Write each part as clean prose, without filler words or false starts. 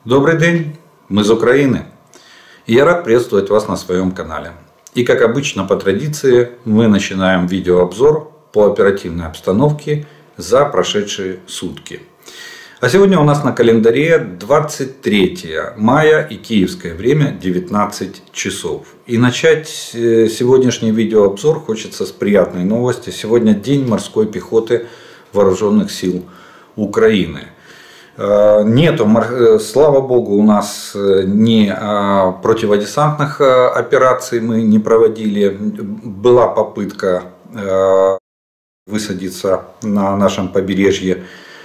Добрый день, мы из Украины. И я рад приветствовать вас на своем канале. И как обычно по традиции мы начинаем видеообзор по оперативной обстановке за прошедшие сутки. А сегодня у нас на календаре 23 мая и киевское время 19 часов. И начать сегодняшний видеообзор хочется с приятной новости. Сегодня День морской пехоты Вооруженных сил Украины. Нету, слава богу, у нас ни противодесантных операций мы не проводили. Была попытка высадиться на нашем побережье.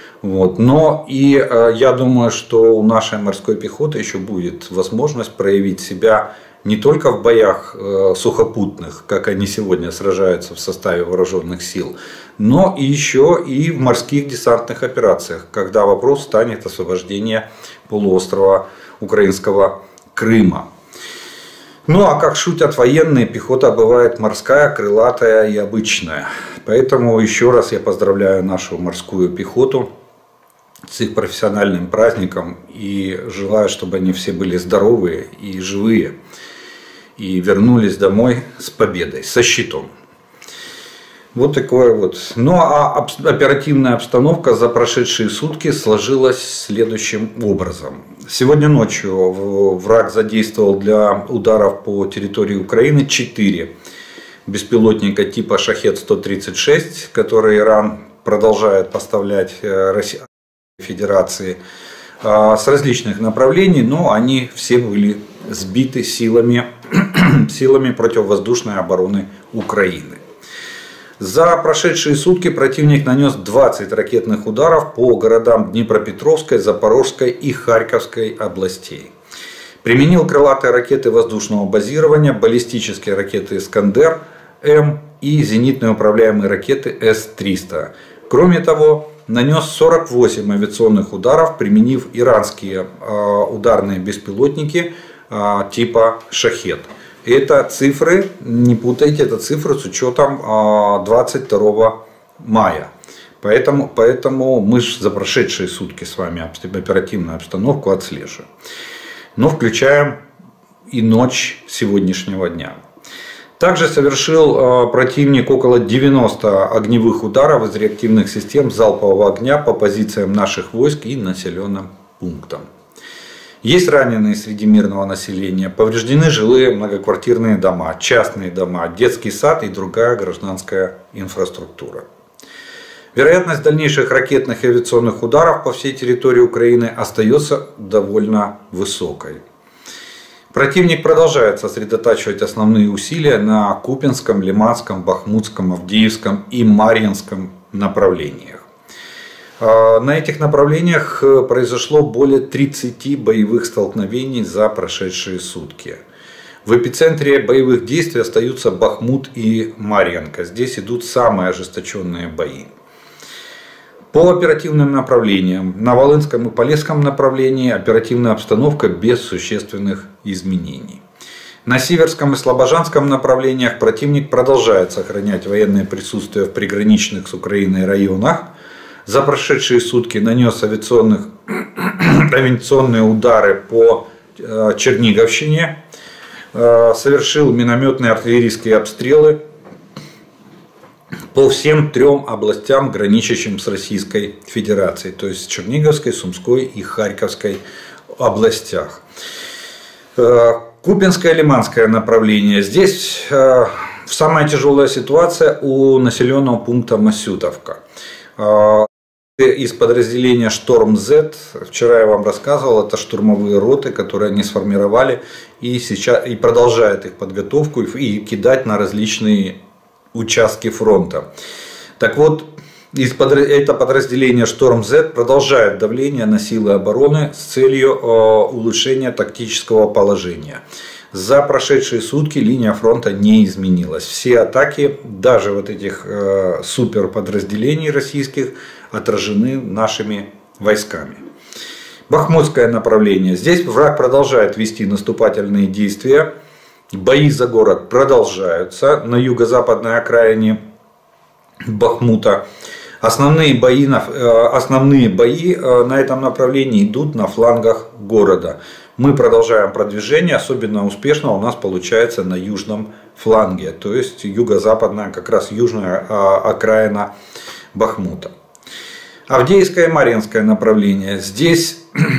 Но и я думаю, что у нашей морской пехоты еще будет возможность проявить себя не только в боях сухопутных, как они сегодня сражаются в составе вооруженных сил, но и еще и в морских десантных операциях, когда вопрос станет освобождения полуострова украинского Крыма. Ну а как шутят военные, пехота бывает морская, крылатая и обычная. Поэтому еще раз я поздравляю нашу морскую пехоту с их профессиональным праздником и желаю, чтобы они все были здоровые и живые и вернулись домой с победой, со щитом. Вот такое вот. Ну а оперативная обстановка за прошедшие сутки сложилась следующим образом. Сегодня ночью враг задействовал для ударов по территории Украины 4 беспилотника типа Шахед-136, которые Иран продолжает поставлять России Федерации с различных направлений, но они все были сбиты силами противовоздушной обороны Украины. За прошедшие сутки противник нанес 20 ракетных ударов по городам Днепропетровской, Запорожской и Харьковской областей. Применил крылатые ракеты воздушного базирования, баллистические ракеты «Искандер-М» и зенитные управляемые ракеты С-300. Кроме того, нанес 48 авиационных ударов, применив иранские ударные беспилотники типа «Шахед». Это цифры, не путайте, это цифры с учетом 22 мая. Поэтому мы за прошедшие сутки с вами оперативную обстановку отслеживаем. Но включаем и ночь сегодняшнего дня. Также совершил противник около 90 огневых ударов из реактивных систем залпового огня по позициям наших войск и населенным пунктам. Есть раненые среди мирного населения, повреждены жилые многоквартирные дома, частные дома, детский сад и другая гражданская инфраструктура. Вероятность дальнейших ракетных и авиационных ударов по всей территории Украины остается довольно высокой. Противник продолжает сосредотачивать основные усилия на Купянском, Лиманском, Бахмутском, Авдеевском и Марьинском направлениях. На этих направлениях произошло более 30 боевых столкновений за прошедшие сутки. В эпицентре боевых действий остаются Бахмут и Марьинка. Здесь идут самые ожесточенные бои. По оперативным направлениям на Волынском и Полесском направлении оперативная обстановка без существенных изменений. На Сиверском и Слобожанском направлениях противник продолжает сохранять военное присутствие в приграничных с Украиной районах. За прошедшие сутки нанес авиационные удары по Черниговщине, совершил минометные артиллерийские обстрелы по всем 3 областям, граничащим с Российской Федерацией, то есть Черниговской, Сумской и Харьковской областях. Купянское и Лиманское направление. Здесь самая тяжелая ситуация у населенного пункта Масютовка. Из подразделения «Шторм-З», вчера я вам рассказывал, это штурмовые роты, которые они сформировали и продолжают их подготовку и кидать на различные участки фронта. Так вот, это подразделение «Шторм-З» продолжает давление на силы обороны с целью улучшения тактического положения. За прошедшие сутки линия фронта не изменилась. Все атаки, даже вот этих суперподразделений российских, отражены нашими войсками. Бахмутское направление. Здесь враг продолжает вести наступательные действия. Бои за город продолжаются на юго-западной окраине Бахмута. Основные бои на этом направлении идут на флангах города. Мы продолжаем продвижение, особенно успешно у нас получается на южном фланге, то есть юго-западная, как раз южная окраина Бахмута. Авдеевское и Марьинское направление. Здесь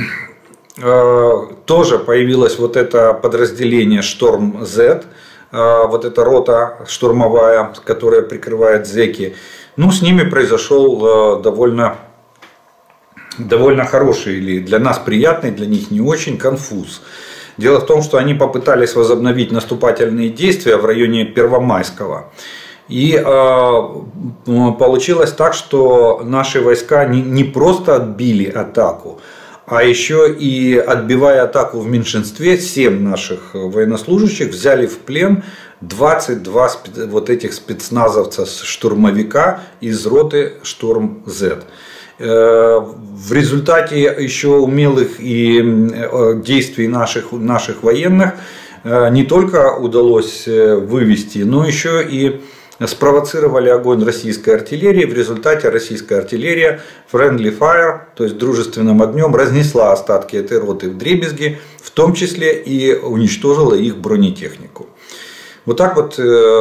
тоже появилось вот это подразделение Шторм-Z, вот эта рота штурмовая, которая прикрывает зеки. Ну, с ними произошел довольно хороший, или для нас приятный, для них не очень, конфуз. Дело в том, что они попытались возобновить наступательные действия в районе Первомайского. И получилось так, что наши войска не просто отбили атаку, а еще и, отбивая атаку в меньшинстве, 7 наших военнослужащих взяли в плен 22 вот этих спецназовца-штурмовика из роты Шторм-Z. В результате еще умелых и действий наших военных не только удалось вывести, но еще и спровоцировали огонь российской артиллерии. В результате российская артиллерия friendly fire, то есть дружественным огнем, разнесла остатки этой роты вдребезги, в том числе и уничтожила их бронетехнику. Вот так вот,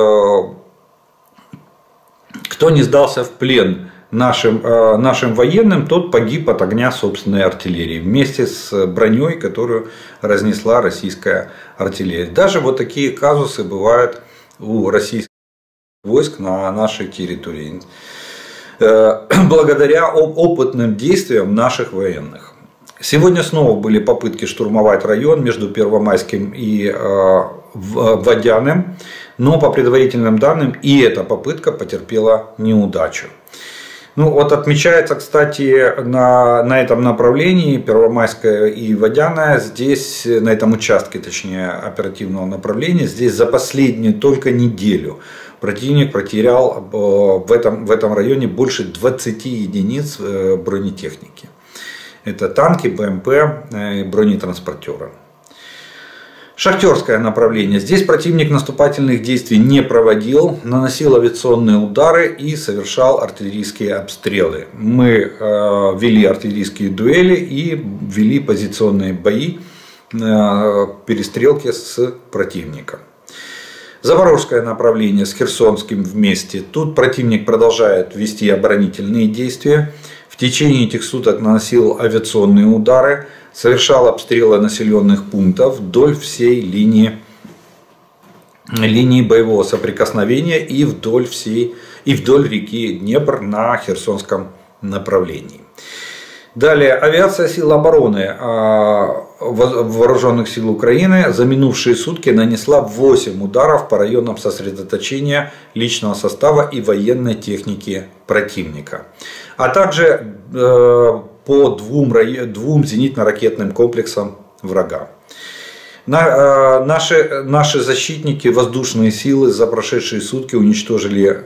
кто не сдался в плен нашим военным, тот погиб от огня собственной артиллерии вместе с броней, которую разнесла российская артиллерия. Даже вот такие казусы бывают у российских войск на нашей территории, благодаря опытным действиям наших военных. Сегодня снова были попытки штурмовать район между Первомайским и Водяным, но по предварительным данным и эта попытка потерпела неудачу. Ну вот отмечается, кстати, на этом направлении, Первомайское и Водяное, здесь, на этом участке, точнее, оперативного направления, здесь за последнюю только неделю противник потерял в этом районе больше 20 единиц бронетехники. Это танки, БМП, бронетранспортеры. Шахтерское направление. Здесь противник наступательных действий не проводил, наносил авиационные удары и совершал артиллерийские обстрелы. Мы вели артиллерийские дуэли и вели позиционные бои, перестрелки с противником. Запорожское направление с Херсонским вместе. Тут противник продолжает вести оборонительные действия. В течение этих суток наносил авиационные удары, совершал обстрелы населенных пунктов вдоль всей линии боевого соприкосновения и вдоль реки Днепр на Херсонском направлении. Далее, авиация сил обороны вооруженных сил Украины за минувшие сутки нанесла 8 ударов по районам сосредоточения личного состава и военной техники противника, а также по двум зенитно-ракетным комплексам врага. Наши защитники, воздушные силы за прошедшие сутки уничтожили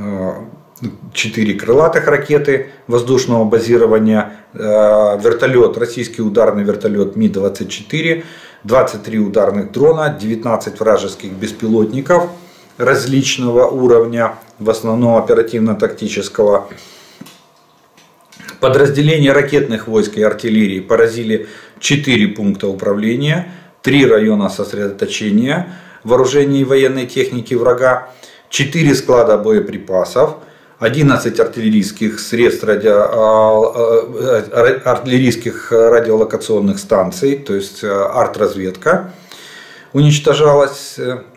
4 крылатых ракеты воздушного базирования, российский ударный вертолет Ми-24, 23 ударных дрона, 19 вражеских беспилотников различного уровня, в основном оперативно-тактического. Подразделения ракетных войск и артиллерии поразили 4 пункта управления, 3 района сосредоточения вооружений и военной техники врага, 4 склада боеприпасов, 11 артиллерийских средств, артиллерийских радиолокационных станций, то есть артразведка уничтожалась,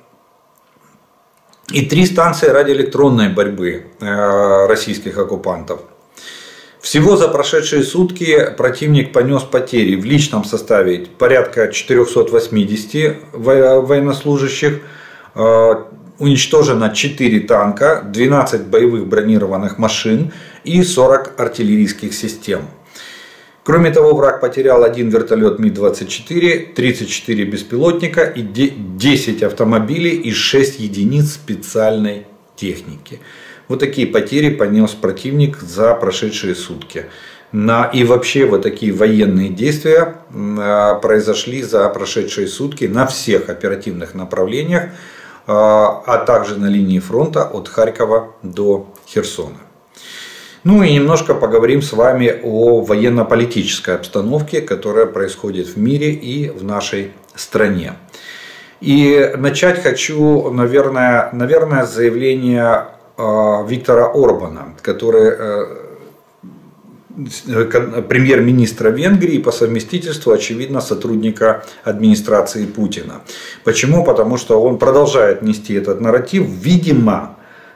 и 3 станции радиоэлектронной борьбы российских оккупантов. Всего за прошедшие сутки противник понес потери в личном составе порядка 480 военнослужащих, уничтожено 4 танка, 12 боевых бронированных машин и 40 артиллерийских систем. Кроме того, враг потерял 1 вертолет Ми-24, 34 беспилотника и 10 автомобилей и 6 единиц специальной техники. Вот такие потери понес противник за прошедшие сутки. И вообще вот такие военные действия произошли за прошедшие сутки на всех оперативных направлениях, а также на линии фронта от Харькова до Херсона. Ну и немножко поговорим с вами о военно-политической обстановке, которая происходит в мире и в нашей стране. И начать хочу, наверное, с заявления Виктора Орбана, который премьер-министра Венгрии, по совместительству, очевидно, сотрудника администрации Путина. Почему? Потому что он продолжает нести этот нарратив. Видимо,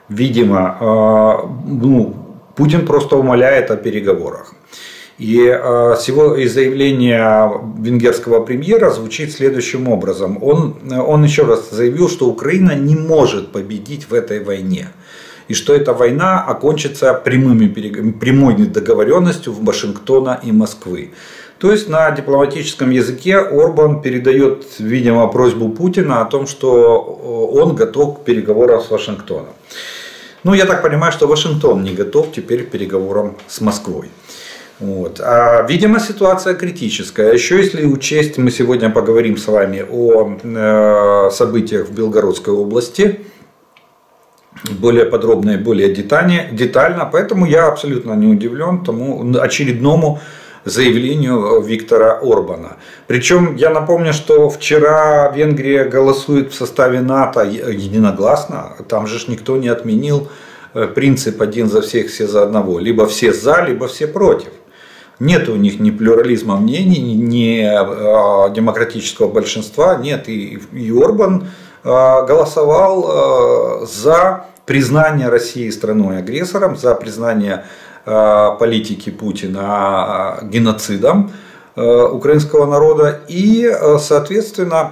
Путин просто умоляет о переговорах. И заявление венгерского премьера звучит следующим образом. Он еще раз заявил, что Украина не может победить в этой войне. И что эта война окончится прямой договоренностью Вашингтона и Москвы. То есть на дипломатическом языке Орбан передает, видимо, просьбу Путина о том, что он готов к переговорам с Вашингтоном. Ну, я так понимаю, что Вашингтон не готов теперь к переговорам с Москвой. Вот. Видимо, ситуация критическая. Еще если учесть, мы сегодня поговорим с вами о событиях в Белгородской области. Более подробно и более детально. Поэтому я абсолютно не удивлен тому очередному заявлению Виктора Орбана. Причем я напомню, что вчера Венгрия голосует в составе НАТО единогласно. Там же никто не отменил принцип один за всех, все за одного. Либо все за, либо все против. Нет у них ни плюрализма мнений, ни демократического большинства. Нет. И Орбан голосовал за признание России страной-агрессором, за признание политики Путина геноцидом украинского народа и, соответственно,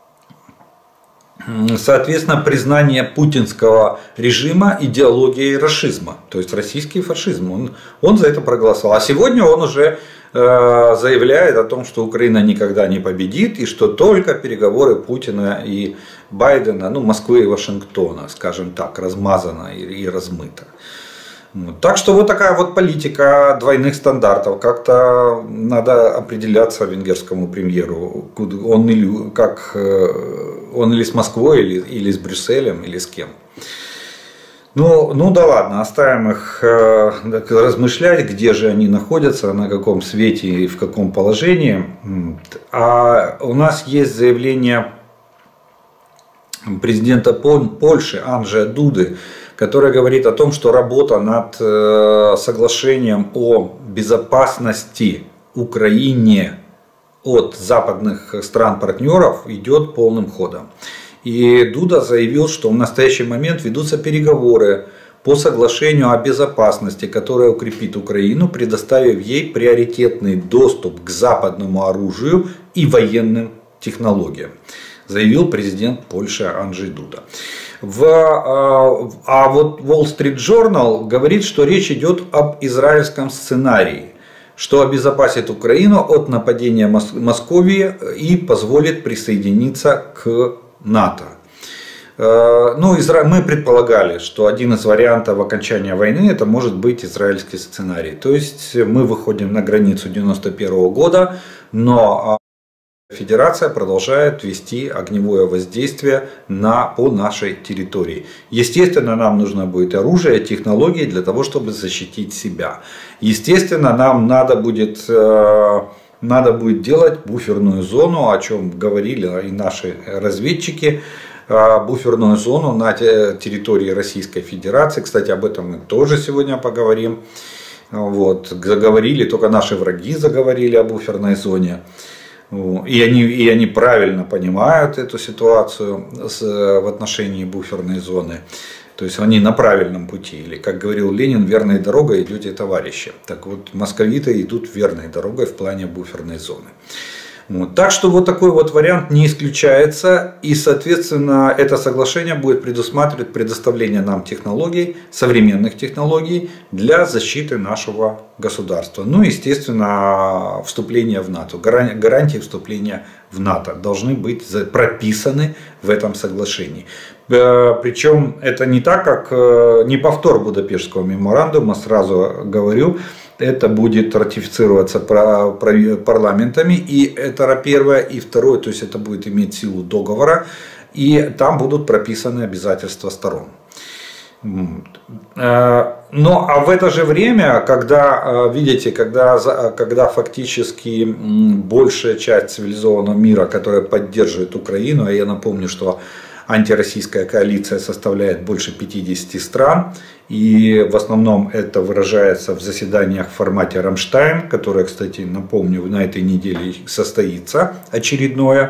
признание путинского режима идеологией рашизма, то есть российский фашизм. Он за это проголосовал. А сегодня он уже заявляет о том, что Украина никогда не победит и что только переговоры Путина и Байдена, Москвы и Вашингтона, скажем так, размазано и размыто. Так что вот такая вот политика двойных стандартов. Как-то надо определяться венгерскому премьеру, он или с Москвой, или с Брюсселем, или с кем. Ну да ладно, оставим их размышлять, где же они находятся, на каком свете и в каком положении. А у нас есть заявление президента Польши Анджея Дуды, который говорит о том, что работа над соглашением о безопасности Украине от западных стран-партнеров идет полным ходом. И Дуда заявил, что в настоящий момент ведутся переговоры по соглашению о безопасности, которое укрепит Украину, предоставив ей приоритетный доступ к западному оружию и военным технологиям, заявил президент Польши Анджей Дуда. А вот Wall Street Journal говорит, что речь идет об израильском сценарии, что обезопасит Украину от нападения Московии и позволит присоединиться к НАТО. Мы предполагали, что один из вариантов окончания войны это может быть израильский сценарий. То есть мы выходим на границу 1991 года, но Федерация продолжает вести огневое воздействие по нашей территории. Естественно, нам нужно будет оружие, технологии для того, чтобы защитить себя. Естественно, нам надо будет делать буферную зону, о чем говорили и наши разведчики, буферную зону на территории Российской Федерации. Кстати, об этом мы тоже сегодня поговорим. Заговорили, только наши враги заговорили о буферной зоне. И они правильно понимают эту ситуацию в отношении буферной зоны. То есть они на правильном пути. Или, как говорил Ленин, верной дорогой идете, товарищи. Так вот, московиты идут верной дорогой в плане буферной зоны. Так что вот такой вот вариант не исключается. И, соответственно, это соглашение будет предусматривать предоставление нам технологий, современных технологий для защиты нашего государства. Естественно, вступление в НАТО. Гарантии вступления в НАТО должны быть прописаны в этом соглашении. Причем это не так, как не повтор Будапештского меморандума, сразу говорю. Это будет ратифицироваться парламентами, и это первое, и второе, то есть это будет иметь силу договора, и там будут прописаны обязательства сторон. Но а в это же время, когда, видите, когда фактически большая часть цивилизованного мира, которая поддерживает Украину, а я напомню, что антироссийская коалиция составляет больше 50 стран, и в основном это выражается в заседаниях в формате Рамштайн, которое, кстати, напомню, на этой неделе состоится очередное.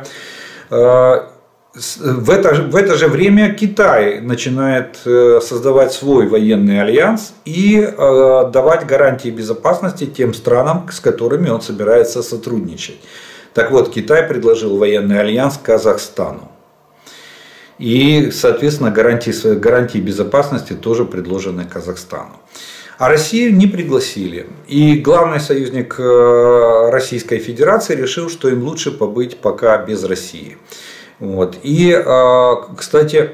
В это же время Китай начинает создавать свой военный альянс и давать гарантии безопасности тем странам, с которыми он собирается сотрудничать. Так вот, Китай предложил военный альянс Казахстану. И, соответственно, гарантии безопасности тоже предложены Казахстану. А Россию не пригласили. И главный союзник Российской Федерации решил, что им лучше побыть пока без России. Вот. И, кстати,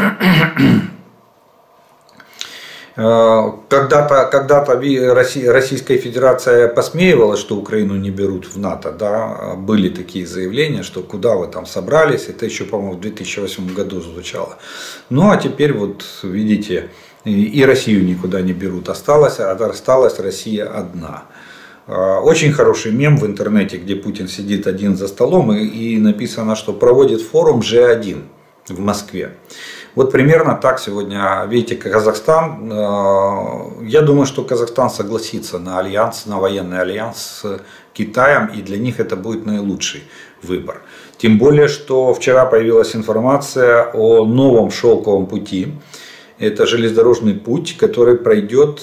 когда-то Российская Федерация посмеивалась, что Украину не берут в НАТО. Да? Были такие заявления, что куда вы там собрались. Это еще, по-моему, в 2008 году звучало. Ну а теперь вот видите, и Россию никуда не берут. Осталась Россия одна. Очень хороший мем в интернете, где Путин сидит один за столом и написано, что проводит форум G1 в Москве. Вот примерно так сегодня, видите, Казахстан, я думаю, что Казахстан согласится на альянс, на военный альянс с Китаем, и для них это будет наилучший выбор. Тем более, что вчера появилась информация о новом шелковом пути. Это железнодорожный путь, который пройдет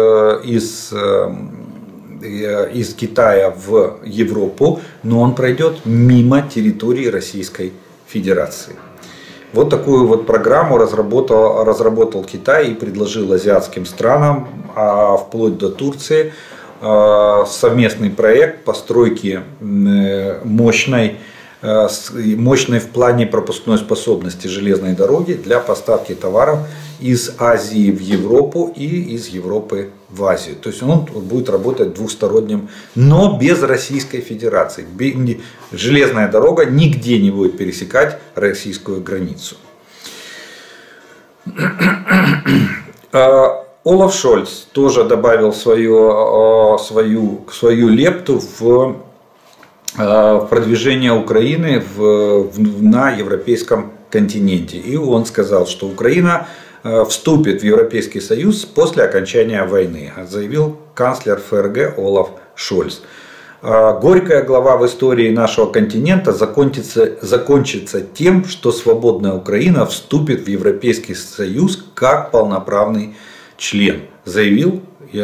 из Китая в Европу, но он пройдет мимо территории Российской Федерации. Вот такую вот программу разработал Китай и предложил азиатским странам, вплоть до Турции, совместный проект постройки мощной в плане пропускной способности железной дороги для поставки товаров из Азии в Европу и из Европы в Азию. То есть он будет работать двусторонним, но без Российской Федерации. Железная дорога нигде не будет пересекать российскую границу. Олаф Шольц тоже добавил свою лепту в продвижение Украины на европейском континенте. И он сказал, что Украина вступит в Европейский Союз после окончания войны, заявил канцлер ФРГ Олаф Шольц. Горькая глава в истории нашего континента закончится тем, что свободная Украина вступит в Европейский Союз как полноправный член, заявил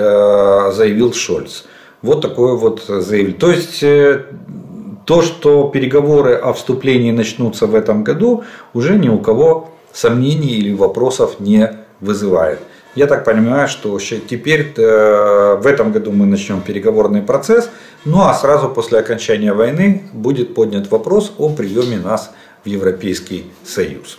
Шольц. Вот такое вот заявление. То есть то, что переговоры о вступлении начнутся в этом году, уже ни у кого сомнений или вопросов не вызывает. Я так понимаю, что теперь в этом году мы начнем переговорный процесс, ну а сразу после окончания войны будет поднят вопрос о приеме нас в Европейский Союз.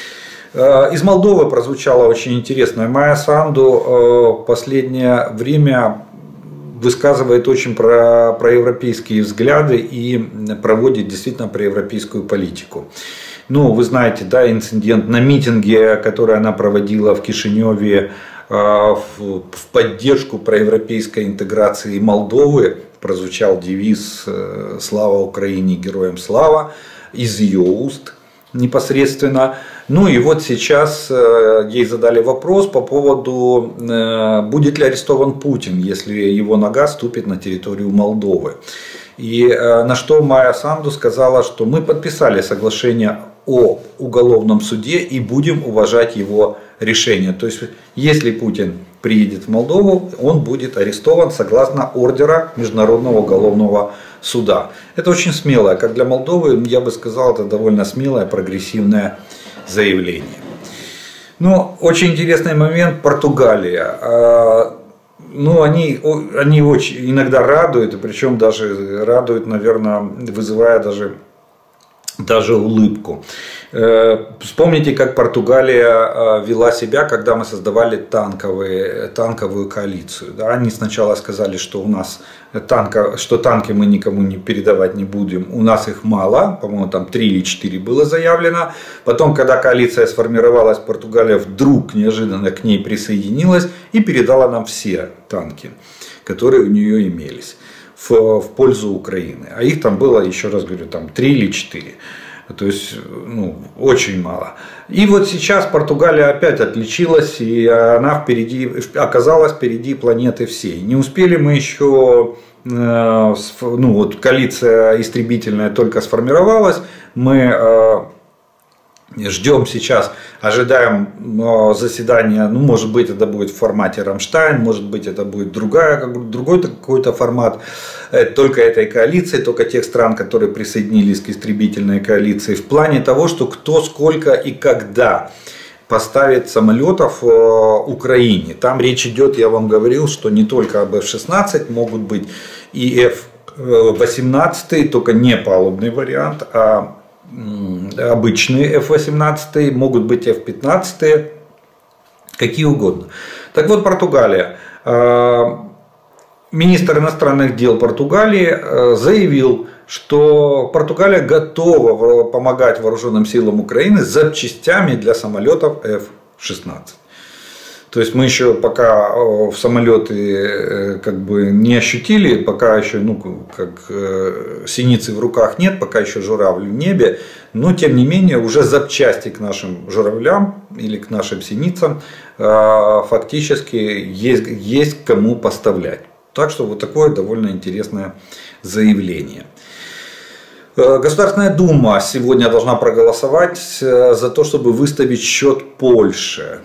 Из Молдовы прозвучала очень интересная. Майя Санду в последнее время высказывает очень проевропейские взгляды и проводит действительно проевропейскую политику. Ну, вы знаете, да, инцидент на митинге, который она проводила в Кишиневе в поддержку проевропейской интеграции Молдовы, прозвучал девиз «Слава Украине, героям слава» из ее уст непосредственно. Ну и вот сейчас ей задали вопрос по поводу, будет ли арестован Путин, если его нога ступит на территорию Молдовы. И на что Майя Санду сказала, что мы подписали соглашение о уголовном суде и будем уважать его решение. То есть, если Путин приедет в Молдову, он будет арестован согласно ордера Международного уголовного суда. Это очень смелое, как для Молдовы, я бы сказал, это довольно смелое, прогрессивное заявление. Но очень интересный момент — Португалия. Ну, они очень иногда радуют, и причем даже радуют, наверное, вызывая даже даже улыбку. Вспомните, как Португалия вела себя, когда мы создавали танковую коалицию. Да, они сначала сказали, что у нас танки мы никому не передавать не будем. У нас их мало, по-моему, там 3 или 4 было заявлено. Потом, когда коалиция сформировалась, Португалия вдруг неожиданно к ней присоединилась и передала нам все танки, которые у нее имелись в пользу Украины. А их там было, еще раз говорю, там 3 или 4. То есть, очень мало. И вот сейчас Португалия опять отличилась, и она оказалась впереди планеты всей. Не успели мы еще, коалиция истребительная только сформировалась, мы ждем сейчас, ожидаем заседания, может быть, это будет в формате Рамштайн, может быть, это будет другой какой-то формат только этой коалиции, только тех стран, которые присоединились к истребительной коалиции, в плане того, что кто, сколько и когда поставит самолетов Украине. Там речь идет, я вам говорил, что не только об F-16, могут быть и F-18, только не палубный вариант, а обычные F-18, могут быть F-15, какие угодно. Так вот, Португалия. Министр иностранных дел Португалии заявил, что Португалия готова помогать вооруженным силам Украины с запчастями для самолетов F-16. То есть мы еще пока в самолеты не ощутили, пока еще синицы в руках нет, пока еще журавль в небе, но тем не менее уже запчасти к нашим журавлям или к нашим синицам фактически есть кому поставлять. Так что вот такое довольно интересное заявление. Государственная Дума сегодня должна проголосовать за то, чтобы выставить счет Польше.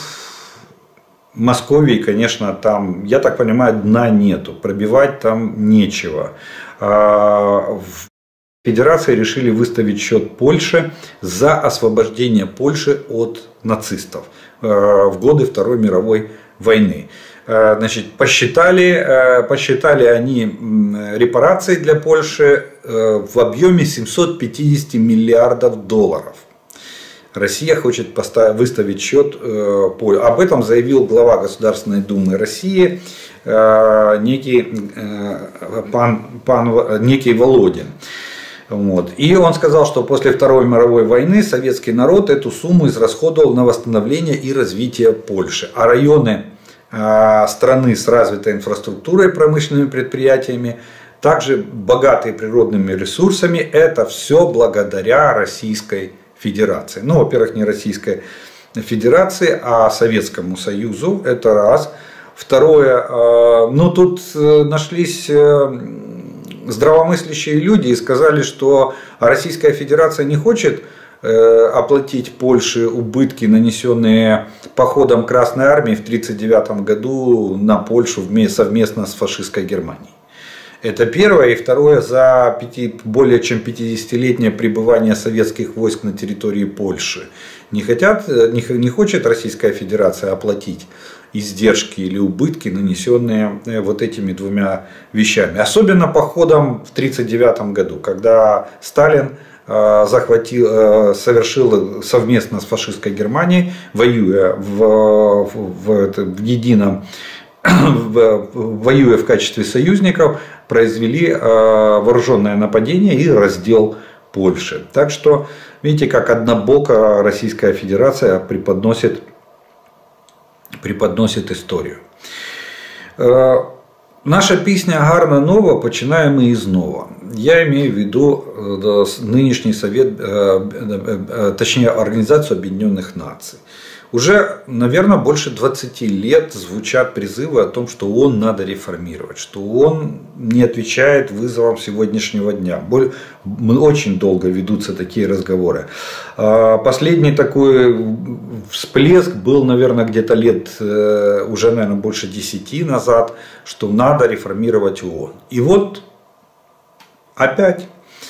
В Москве, конечно, там, я так понимаю, дна нету, пробивать там нечего. В Федерации решили выставить счет Польше за освобождение Польши от нацистов в годы Второй мировой войны. Значит, посчитали они репарации для Польши в объеме 750 миллиардов долларов. Россия хочет выставить счет. Об этом заявил глава Государственной Думы России некий Володин. Вот. И он сказал, что после Второй мировой войны советский народ эту сумму израсходовал на восстановление и развитие Польши. А районы страны с развитой инфраструктурой, промышленными предприятиями, также богатые природными ресурсами, это все благодаря Российской Федерации. Во-первых, не Российской Федерации, а Советскому Союзу, это раз. Второе, тут нашлись здравомыслящие люди и сказали, что Российская Федерация не хочет оплатить Польше убытки, нанесенные походом Красной Армии в 1939 году на Польшу совместно с фашистской Германией. Это первое. И второе, за более чем 50-летнее пребывание советских войск на территории Польши не хочет Российская Федерация оплатить издержки или убытки, нанесенные вот этими двумя вещами. Особенно походом в 1939 году, когда Сталин совершил совместно с фашистской Германией, воюя воюя в качестве союзников, произвели вооруженное нападение и раздел Польши. Так что, видите, как однобоко Российская Федерация преподносит історію. Наша пісня «Гарна нова» починаємо і знову. Я имею в виду нынешний совет, точнее Организацию Объединенных Наций. Уже, наверное, больше 20 лет звучат призывы о том, что ООН надо реформировать, что ООН не отвечает вызовам сегодняшнего дня. Очень долго ведутся такие разговоры. Последний такой всплеск был, наверное, где-то уже, наверное, больше 10 назад, что надо реформировать ООН. И вот опять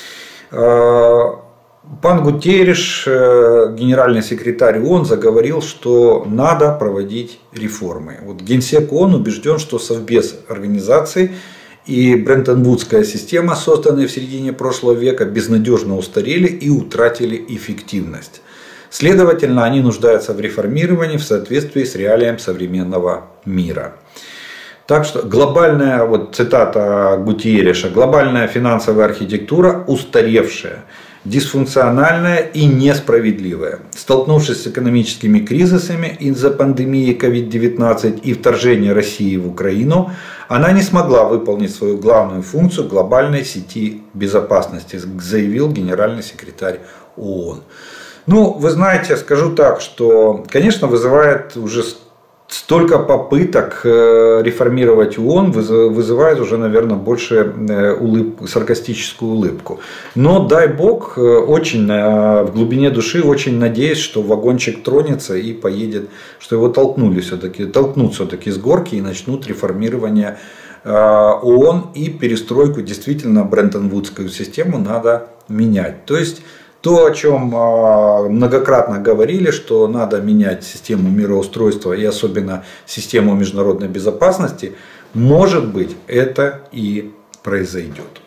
пан Гутерриш, генеральный секретарь ООН, заговорил, что надо проводить реформы. Вот Генсек ООН убежден, что Совбез организации и Бреттон-Вудская система, созданные в середине прошлого века, безнадежно устарели и утратили эффективность. Следовательно, они нуждаются в реформировании в соответствии с реалием современного мира. Так что глобальная, вот цитата Гутиереша, глобальная финансовая архитектура устаревшая, дисфункциональная и несправедливая. Столкнувшись с экономическими кризисами из-за пандемии COVID-19 и вторжения России в Украину, она не смогла выполнить свою главную функцию глобальной сети безопасности, заявил генеральный секретарь ООН. Ну, вы знаете, скажу так, что, конечно, вызывает уже столько попыток реформировать ООН, вызывает уже, наверное, больше саркастическую улыбку. Но, дай бог, очень в глубине души очень надеюсь, что вагончик тронется и поедет, что его толкнут все-таки с горки и начнут реформирование ООН и перестройку, действительно, Бреттон-Вудскую систему надо менять. То есть, то, о чем многократно говорили, что надо менять систему мироустройства и особенно систему международной безопасности, может быть, это и произойдет.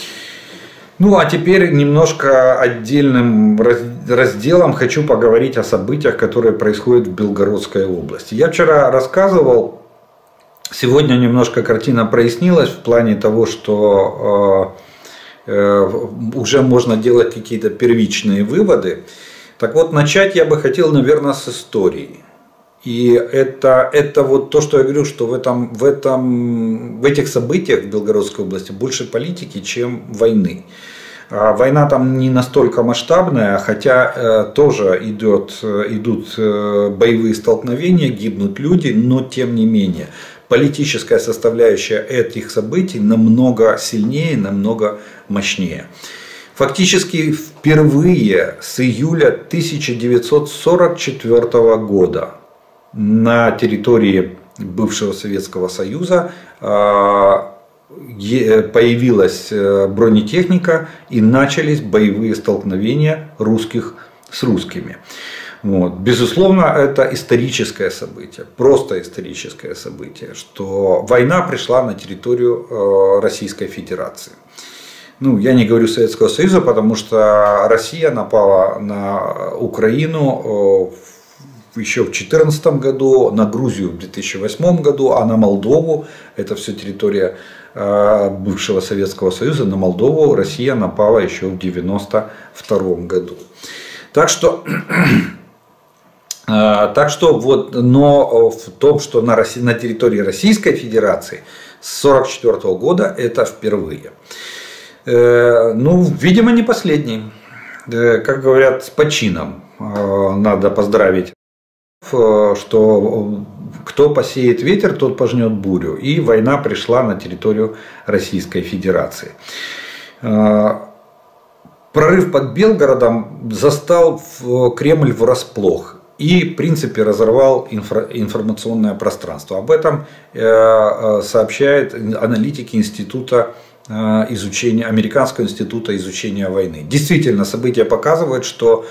Ну а теперь немножко отдельным разделом хочу поговорить о событиях, которые происходят в Белгородской области. Я вчера рассказывал, сегодня немножко картина прояснилась в плане того, что уже можно делать какие-то первичные выводы. Так вот, начать я бы хотел, наверное, с истории. И это вот то, что я говорю, что в этих событиях в Белгородской области больше политики, чем войны. Война там не настолько масштабная, хотя тоже идут боевые столкновения, гибнут люди, но тем не менее. Политическая составляющая этих событий намного сильнее, намного мощнее. Фактически впервые с июля 1944 года на территории бывшего Советского Союза появилась бронетехника и начались боевые столкновения русских с русскими. Вот. Безусловно, это историческое событие, просто историческое событие, что война пришла на территорию Российской Федерации. Ну, я не говорю Советского Союза, потому что Россия напала на Украину еще в 2014 году, на Грузию в 2008 году, а на Молдову, это все территория бывшего Советского Союза, на Молдову Россия напала еще в 1992 году. Так что вот, но в том, что на территории Российской Федерации с 1944 года это впервые. Ну, видимо, не последний. Как говорят, с почином надо поздравить, что кто посеет ветер, тот пожнет бурю. И война пришла на территорию Российской Федерации. Прорыв под Белгородом застал Кремль врасплох и, в принципе, разорвал информационное пространство. Об этом сообщают аналитики Американского института изучения войны. Действительно, события показывают, что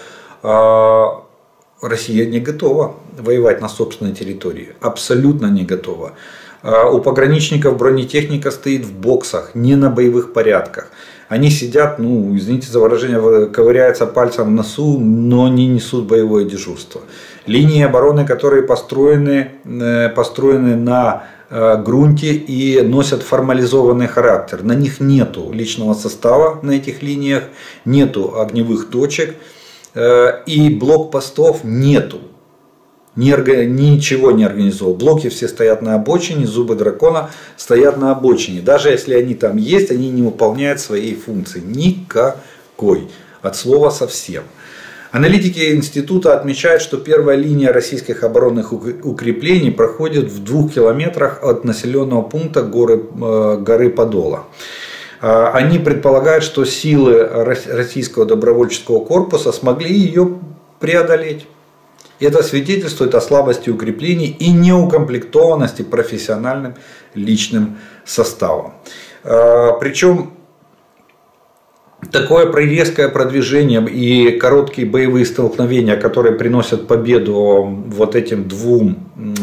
Россия не готова воевать на собственной территории. Абсолютно не готова. У пограничников бронетехника стоит в боксах, не на боевых порядках. Они сидят, ну, извините за выражение, ковыряются пальцем в носу, но не несут боевое дежурство. Линии обороны, которые построены на грунте и носят формализованный характер. На них нету личного состава, на этих линиях нету огневых точек и блокпостов нету. Ничего не организовал. Блоки все стоят на обочине, зубы дракона стоят на обочине. Даже если они там есть, они не выполняют своей функции. Никакой. От слова совсем. Аналитики института отмечают, что первая линия российских оборонных укреплений проходит в 2 километрах от населенного пункта горы Подола. Они предполагают, что силы российского добровольческого корпуса смогли ее преодолеть. Это свидетельствует о слабости укреплений и неукомплектованности профессиональным личным составом. Причем такое резкое продвижение и короткие боевые столкновения, которые приносят победу вот этим двум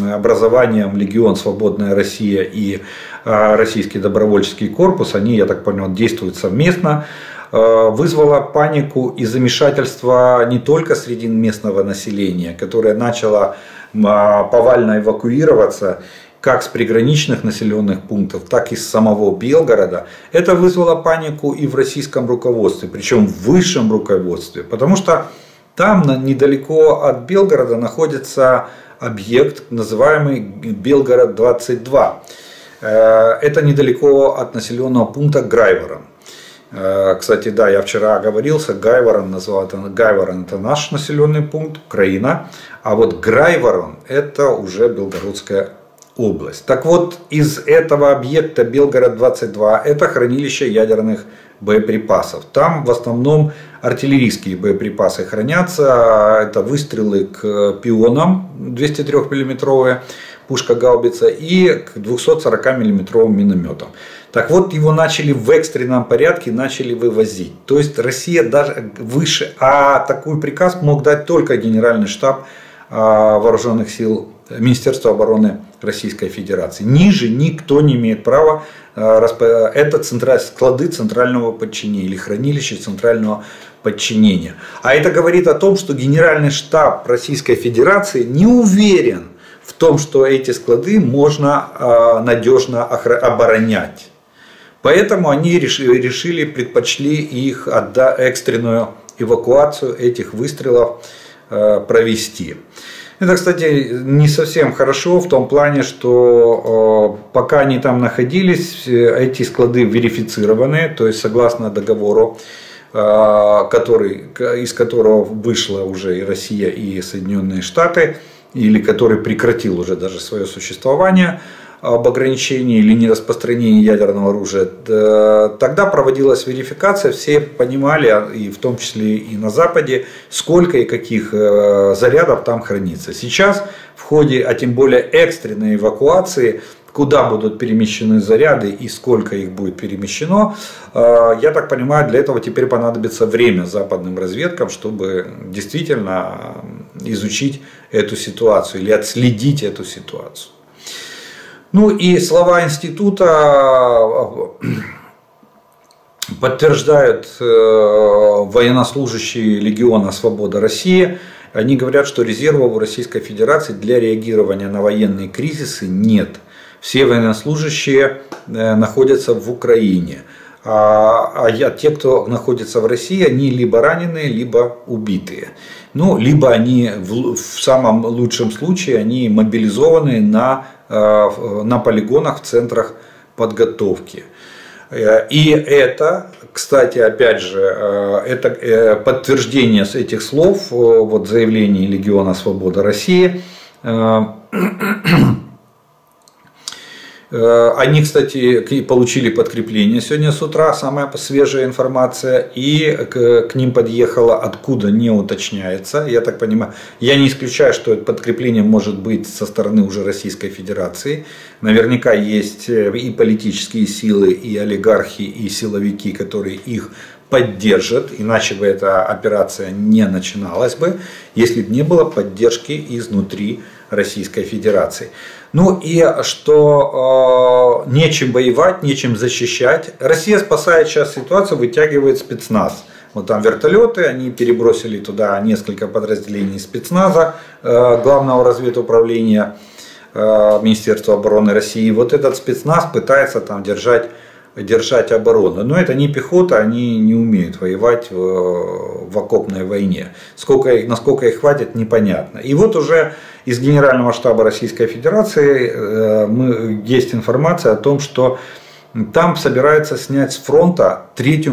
образованием Легион Свободная Россия и Российский добровольческий корпус, они, я так понял, действуют совместно, вызвало панику и замешательство не только среди местного населения, которое начало повально эвакуироваться как с приграничных населенных пунктов, так и с самого Белгорода. Это вызвало панику и в российском руководстве, причем в высшем руководстве, потому что там недалеко от Белгорода находится объект, называемый Белгород-22. Это недалеко от населенного пункта Грайворон. Кстати, да, я вчера оговорился, Гайворон назвал это, Гайворон это наш населенный пункт, Украина, а вот Грайворон это уже Белгородская область. Так вот, из этого объекта Белгород-22 это хранилище ядерных боеприпасов. Там в основном артиллерийские боеприпасы хранятся, это выстрелы к пионам 203 мм, пушка-гаубица, и к 240 мм минометам. Так вот, его начали в экстренном порядке вывозить. То есть Россия даже выше, а такой приказ мог дать только Генеральный штаб вооруженных сил Министерства обороны Российской Федерации. Ниже никто не имеет права. Это склады центрального подчинения или хранилище центрального подчинения. А это говорит о том, что Генеральный штаб Российской Федерации не уверен в том, что эти склады можно надежно оборонять. Поэтому они предпочли их экстренную эвакуацию этих выстрелов провести. Это, кстати, не совсем хорошо в том плане, что пока они там находились, эти склады верифицированы, то есть согласно договору, из которого вышла уже и Россия, и Соединенные Штаты, или который прекратил уже даже свое существование, об ограничении или нераспространении ядерного оружия, тогда проводилась верификация, все понимали, и в том числе и на Западе, сколько и каких зарядов там хранится. Сейчас в ходе, а тем более экстренной эвакуации, куда будут перемещены заряды и сколько их будет перемещено, я так понимаю, для этого теперь понадобится время западным разведкам, чтобы действительно изучить эту ситуацию или отследить эту ситуацию. Ну и слова института подтверждают военнослужащие Легиона Свобода России. Они говорят, что резервов у Российской Федерации для реагирования на военные кризисы нет. Все военнослужащие находятся в Украине. А те, кто находится в России, они либо раненые, либо убитые. Ну, либо они, в самом лучшем случае, они мобилизованы на полигонах в центрах подготовки. И это, кстати, опять же, это подтверждение с этих слов, вот заявлений Легиона Свобода России. Они, кстати, получили подкрепление сегодня с утра, самая свежая информация, и к ним подъехала, откуда не уточняется. Я так понимаю, я не исключаю, что это подкрепление может быть со стороны уже Российской Федерации. Наверняка есть и политические силы, и олигархи, и силовики, которые их поддержат, иначе бы эта операция не начиналась бы, если бы не было поддержки изнутри Российской Федерации. Ну и что нечем воевать, нечем защищать. Россия спасает сейчас ситуацию, вытягивает спецназ. Вот там вертолеты, они перебросили туда несколько подразделений спецназа, главного разведуправления Министерства обороны России. Вот этот спецназ пытается там держать оборону. Но это не пехота, они не умеют воевать в окопной войне. Насколько их хватит, непонятно. И вот уже из Генерального штаба Российской Федерации есть информация о том, что там собирается снять с фронта третью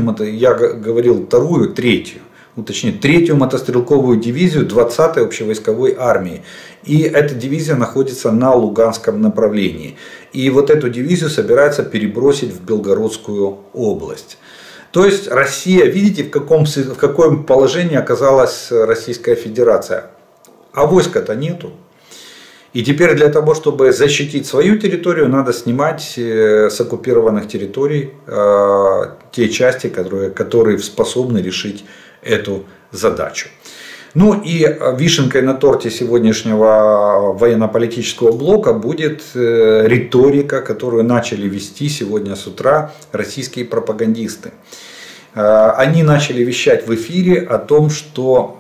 мотострелковую дивизию 20-й общевойсковой армии. И эта дивизия находится на Луганском направлении. И вот эту дивизию собирается перебросить в Белгородскую область. То есть Россия, видите, в каком положении оказалась Российская Федерация. А войска-то нету. И теперь для того, чтобы защитить свою территорию, надо снимать с оккупированных территорий те части, которые способны решить эту задачу. Ну и вишенкой на торте сегодняшнего военно-политического блока будет риторика, которую начали вести сегодня с утра российские пропагандисты. Они начали вещать в эфире о том, что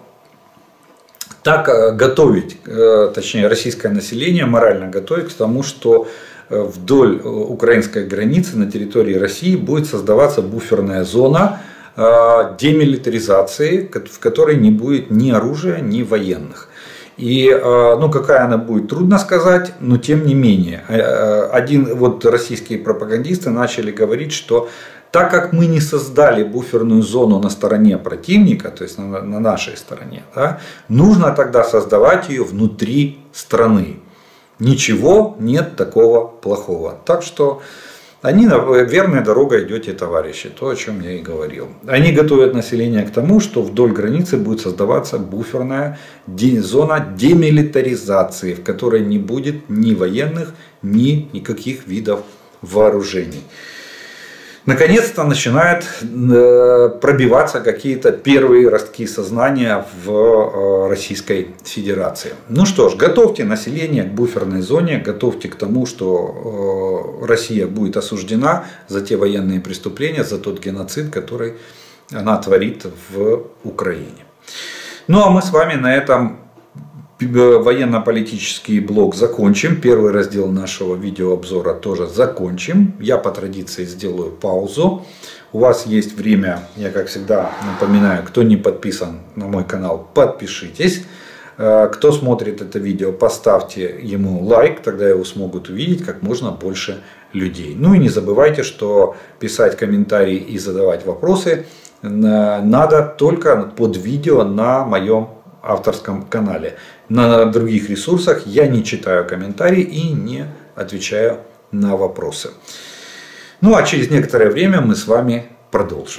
так готовить, точнее российское население морально готовить к тому, что вдоль украинской границы на территории России будет создаваться буферная зона демилитаризации, в которой не будет ни оружия, ни военных. И ну, какая она будет, трудно сказать, но тем не менее. Вот российские пропагандисты начали говорить, что так как мы не создали буферную зону на стороне противника, то есть на нашей стороне, да, нужно тогда создавать ее внутри страны. Ничего нет такого плохого. Так что они верной дорогой идете, товарищи, то, о чем я и говорил. Они готовят население к тому, что вдоль границы будет создаваться буферная зона демилитаризации, в которой не будет ни военных, ни никаких видов вооружений. Наконец-то начинают пробиваться какие-то первые ростки сознания в Российской Федерации. Ну что ж, готовьте население к буферной зоне, готовьте к тому, что Россия будет осуждена за те военные преступления, за тот геноцид, который она творит в Украине. Ну а мы с вами на этом военно-политический блок закончим. Первый раздел нашего видеообзора тоже закончим. Я по традиции сделаю паузу. У вас есть время, я как всегда напоминаю, кто не подписан на мой канал, подпишитесь. Кто смотрит это видео, поставьте ему лайк, тогда его смогут увидеть как можно больше людей. Ну и не забывайте, что писать комментарии и задавать вопросы надо только под видео на моем авторском канале. На других ресурсах я не читаю комментарии и не отвечаю на вопросы. Ну а через некоторое время мы с вами продолжим.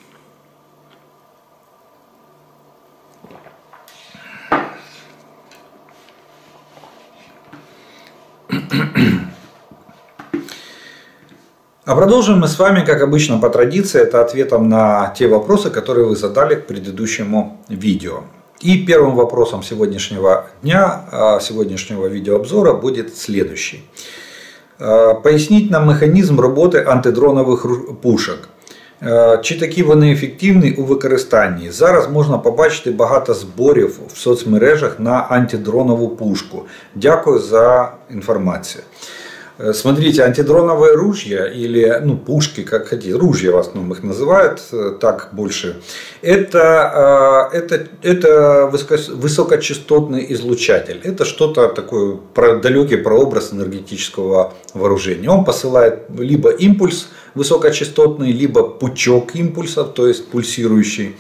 А продолжим мы с вами, как обычно по традиции, это ответом на те вопросы, которые вы задали к предыдущему видео. И первым вопросом сегодняшнего дня, сегодняшнего видеообзора будет следующий. Поясніть нам механізм роботи антидронових пушок. Чи такі вони ефективні у використанні? Зараз можна побачити багато зборів в соцмережах на антидронову пушку. Дякую за информацию. Смотрите, антидроновые ружья или пушки, как хотите, ружья в основном их называют, так больше, это высокочастотный излучатель. Это что-то такое, далекий прообраз энергетического вооружения. Он посылает либо импульс высокочастотный, либо пучок импульсов, то есть пульсирующий,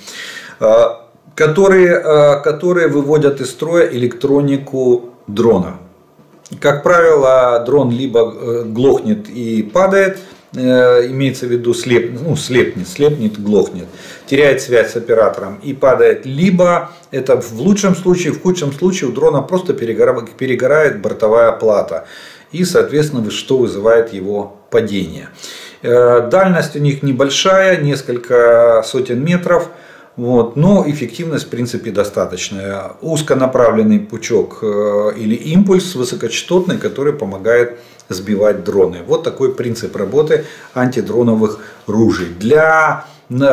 которые выводят из строя электронику дрона. Как правило, дрон либо глохнет и падает, имеется в виду слепнет, глохнет, теряет связь с оператором и падает, либо это в лучшем случае, в худшем случае у дрона просто перегорает бортовая плата и, соответственно, что вызывает его падение. Дальность у них небольшая, несколько сотен метров. Вот, но эффективность в принципе достаточная. Узконаправленный пучок или импульс высокочастотный, который помогает сбивать дроны. Вот такой принцип работы антидроновых ружей. Для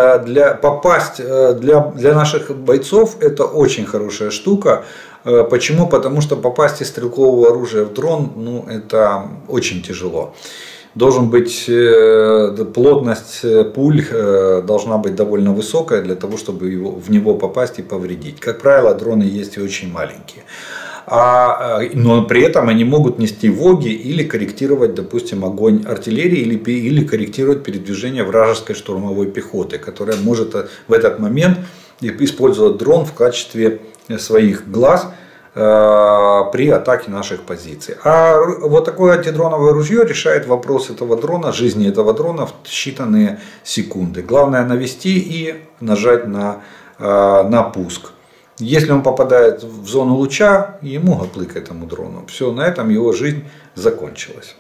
наших бойцов это очень хорошая штука. Почему? Потому что попасть из стрелкового оружия в дрон, это очень тяжело. Должен быть плотность пуль должна быть довольно высокая для того, чтобы в него попасть и повредить. Как правило, дроны есть и очень маленькие. Но при этом они могут нести воги или корректировать, допустим, огонь артиллерии или корректировать передвижение вражеской штурмовой пехоты, которая может в этот момент использовать дрон в качестве своих глаз при атаке наших позиций. А вот такое антидроновое ружье решает вопрос этого дрона, жизни этого дрона в считанные секунды. Главное навести и нажать на пуск. Если он попадает в зону луча, ему гаплык этому дрону. Все, на этом его жизнь закончилась.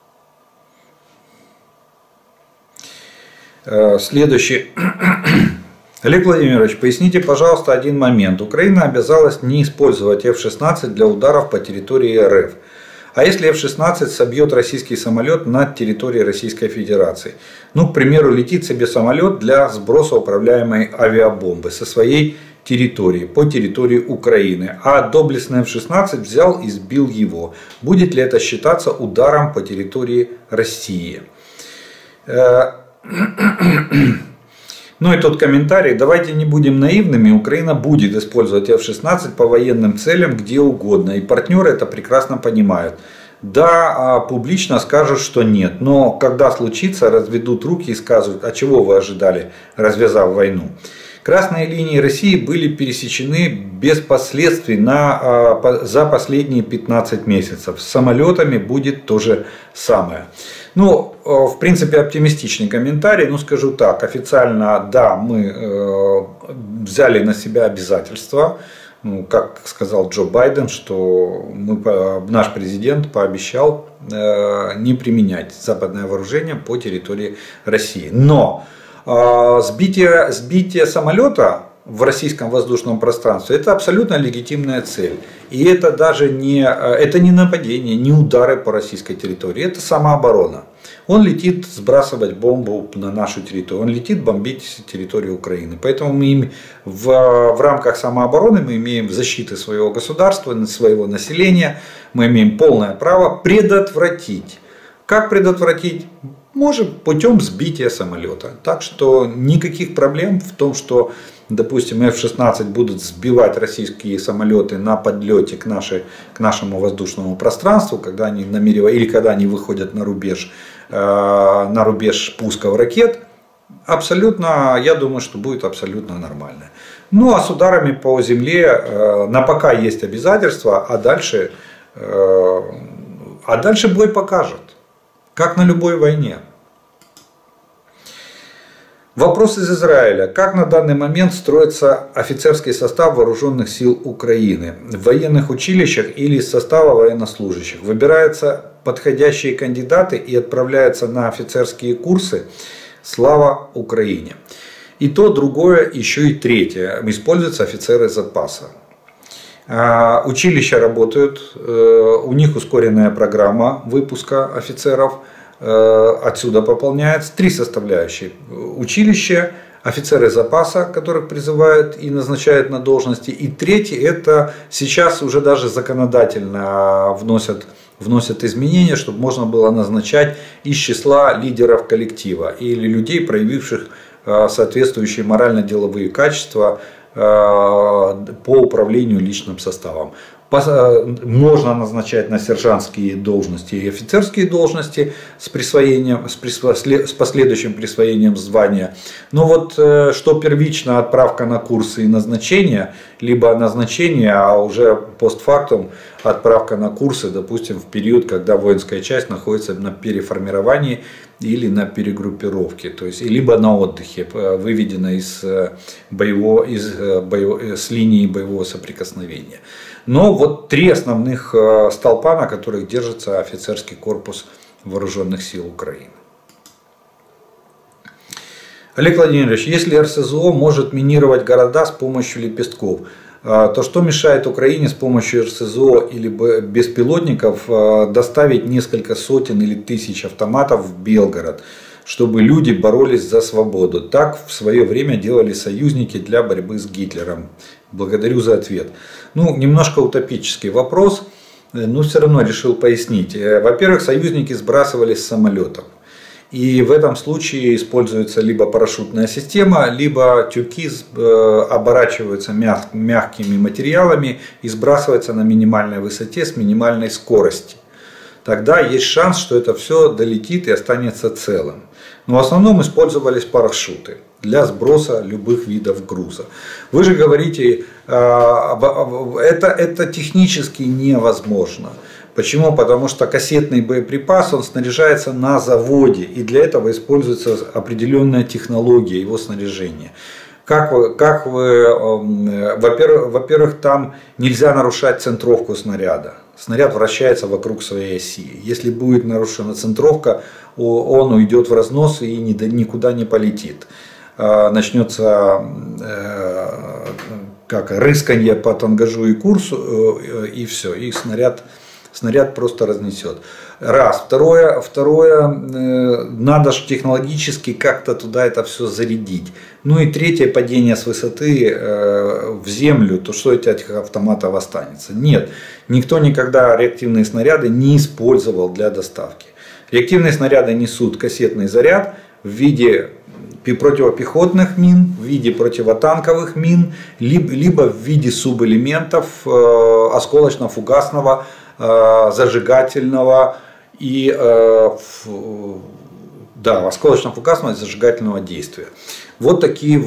Следующий Олег Владимирович, поясните, пожалуйста, один момент. Украина обязалась не использовать F-16 для ударов по территории РФ. А если F-16 собьет российский самолет над территорией Российской Федерации? Ну, к примеру, летит себе самолет для сброса управляемой авиабомбы со своей территории, по территории Украины. А доблестный F-16 взял и сбил его. Будет ли это считаться ударом по территории России? Ну и тот комментарий: давайте не будем наивными, Украина будет использовать F-16 по военным целям где угодно, и партнеры это прекрасно понимают. Да, публично скажут, что нет, но когда случится, разведут руки и скажут: а чего вы ожидали, развязав войну? Красные линии России были пересечены без последствий за последние 15 месяцев. С самолетами будет то же самое. Ну, в принципе, оптимистичный комментарий. Ну, скажу так, официально, да, мы взяли на себя обязательства. Ну, как сказал Джо Байден, что наш президент пообещал не применять западное вооружение по территории России. Но сбитие самолета в российском воздушном пространстве — это абсолютно легитимная цель. И это даже не нападение, не удары по российской территории, это самооборона. Он летит сбрасывать бомбу на нашу территорию, он летит бомбить территорию Украины. Поэтому мы в рамках самообороны мы имеем защиты своего государства, своего населения, мы имеем полное право предотвратить. Как предотвратить? Можем путем сбития самолета. Так что никаких проблем в том, что, допустим, F-16 будут сбивать российские самолеты на подлете к нашему воздушному пространству, когда они или когда они выходят на рубеж пусков ракет. Абсолютно, я думаю, что будет абсолютно нормально. Ну а с ударами по земле на пока есть обязательства, а дальше бой покажет. Как на любой войне. Вопрос из Израиля. Как на данный момент строится офицерский состав вооруженных сил Украины? В военных училищах или из состава военнослужащих? Выбираются подходящие кандидаты и отправляются на офицерские курсы. Слава Украине! И то, другое, еще и третье. Используются офицеры запаса. Училища работают, у них ускоренная программа выпуска офицеров, отсюда пополняется 3 составляющие: училище, офицеры запаса, которых призывают и назначают на должности, и третье — это сейчас уже даже законодательно вносят изменения, чтобы можно было назначать из числа лидеров коллектива или людей, проявивших соответствующие морально-деловые качества по управлению личным составом. Можно назначать на сержантские должности и офицерские должности с последующим присвоением звания. Но вот что первично отправка на курсы и назначение, либо назначение, а уже постфактум отправка на курсы, допустим, в период, когда воинская часть находится на переформировании или на перегруппировке, то есть либо на отдыхе, выведена с линии боевого соприкосновения. Но вот 3 основных столпа, на которых держится офицерский корпус вооруженных сил Украины. Олег Владимирович, если РСЗО может минировать города с помощью лепестков, то что мешает Украине с помощью РСЗО или беспилотников доставить несколько сотен или тысяч автоматов в Белгород, чтобы люди боролись за свободу? Так в свое время делали союзники для борьбы с Гитлером. Благодарю за ответ. Ну, немножко утопический вопрос, но все равно решил пояснить. Во-первых, союзники сбрасывались с самолетов. И в этом случае используется либо парашютная система, либо тюки оборачиваются мягкими материалами и сбрасываются на минимальной высоте с минимальной скоростью. Тогда есть шанс, что это все долетит и останется целым. Но в основном использовались парашюты для сброса любых видов груза. Вы же говорите, это технически невозможно. Почему? Потому что кассетный боеприпас, он снаряжается на заводе, и для этого используется определенная технология его снаряжения. Во-первых, там нельзя нарушать центровку снаряда. Снаряд вращается вокруг своей оси. Если будет нарушена центровка, он уйдет в разнос и никуда не полетит. начнется как рысканье по тангажу и курсу, и все, и снаряд просто разнесет. Раз. Второе, надо же технологически как-то туда это все зарядить. Ну и третье, падение с высоты в землю, то что от этих автоматов останется? Нет, никто никогда реактивные снаряды не использовал для доставки. Реактивные снаряды несут кассетный заряд в виде противопехотных мин, в виде противотанковых мин, либо в виде субэлементов осколочно-фугасного, зажигательного и осколочно-фугасного и зажигательного действия. Вот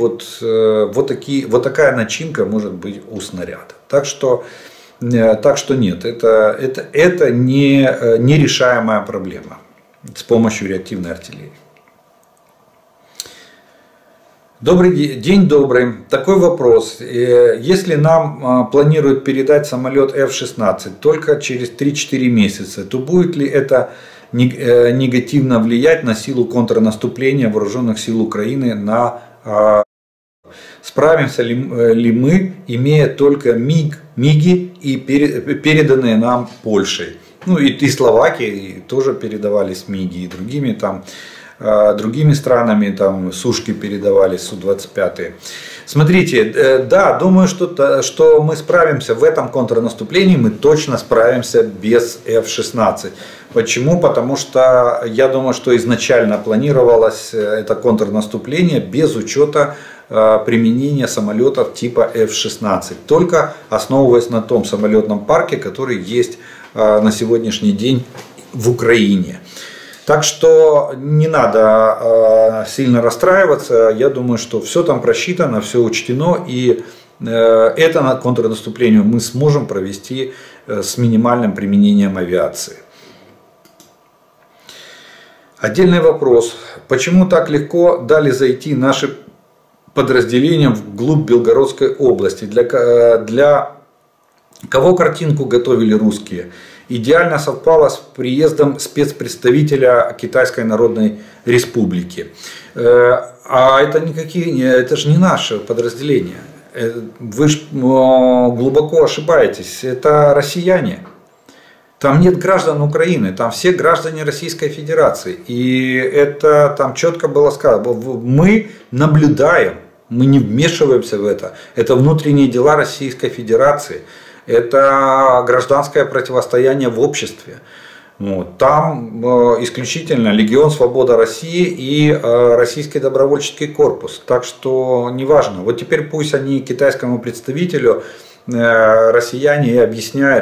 такая начинка может быть у снаряда. Так что нет, это нерешаемая проблема с помощью реактивной артиллерии. День добрый. Такой вопрос. Если нам планируют передать самолет F-16 только через 3-4 месяца, то будет ли это негативно влиять на силу контрнаступления вооруженных сил Украины? Справимся ли мы, имея только МиГи, и переданные нам Польшей? Ну и Словакии тоже передавались МиГи, и другими странами, там сушки передавались, Су-25. Смотрите, да, думаю, что мы справимся в этом контрнаступлении, мы точно справимся без F-16. Почему? Потому что я думаю, что изначально планировалось это контрнаступление без учета применения самолетов типа F-16, только основываясь на том самолетном парке, который есть на сегодняшний день в Украине. Так что не надо сильно расстраиваться, я думаю, что все там просчитано, все учтено, и это контрнаступление мы сможем провести с минимальным применением авиации. Отдельный вопрос. Почему так легко дали зайти наши подразделения вглубь Белгородской области? Для кого картинку готовили русские? Идеально совпало с приездом спецпредставителя Китайской Народной Республики. А это же не наше подразделение. Вы же глубоко ошибаетесь. Это россияне. Там нет граждан Украины, там все граждане Российской Федерации. И это там четко было сказано. Мы наблюдаем, мы не вмешиваемся в это. Это внутренние дела Российской Федерации. Это гражданское противостояние в обществе. Вот. Там исключительно Легион Свобода России и Российский добровольческий корпус. Так что неважно. Вот теперь пусть они китайскому представителю, россияне, и объясняют,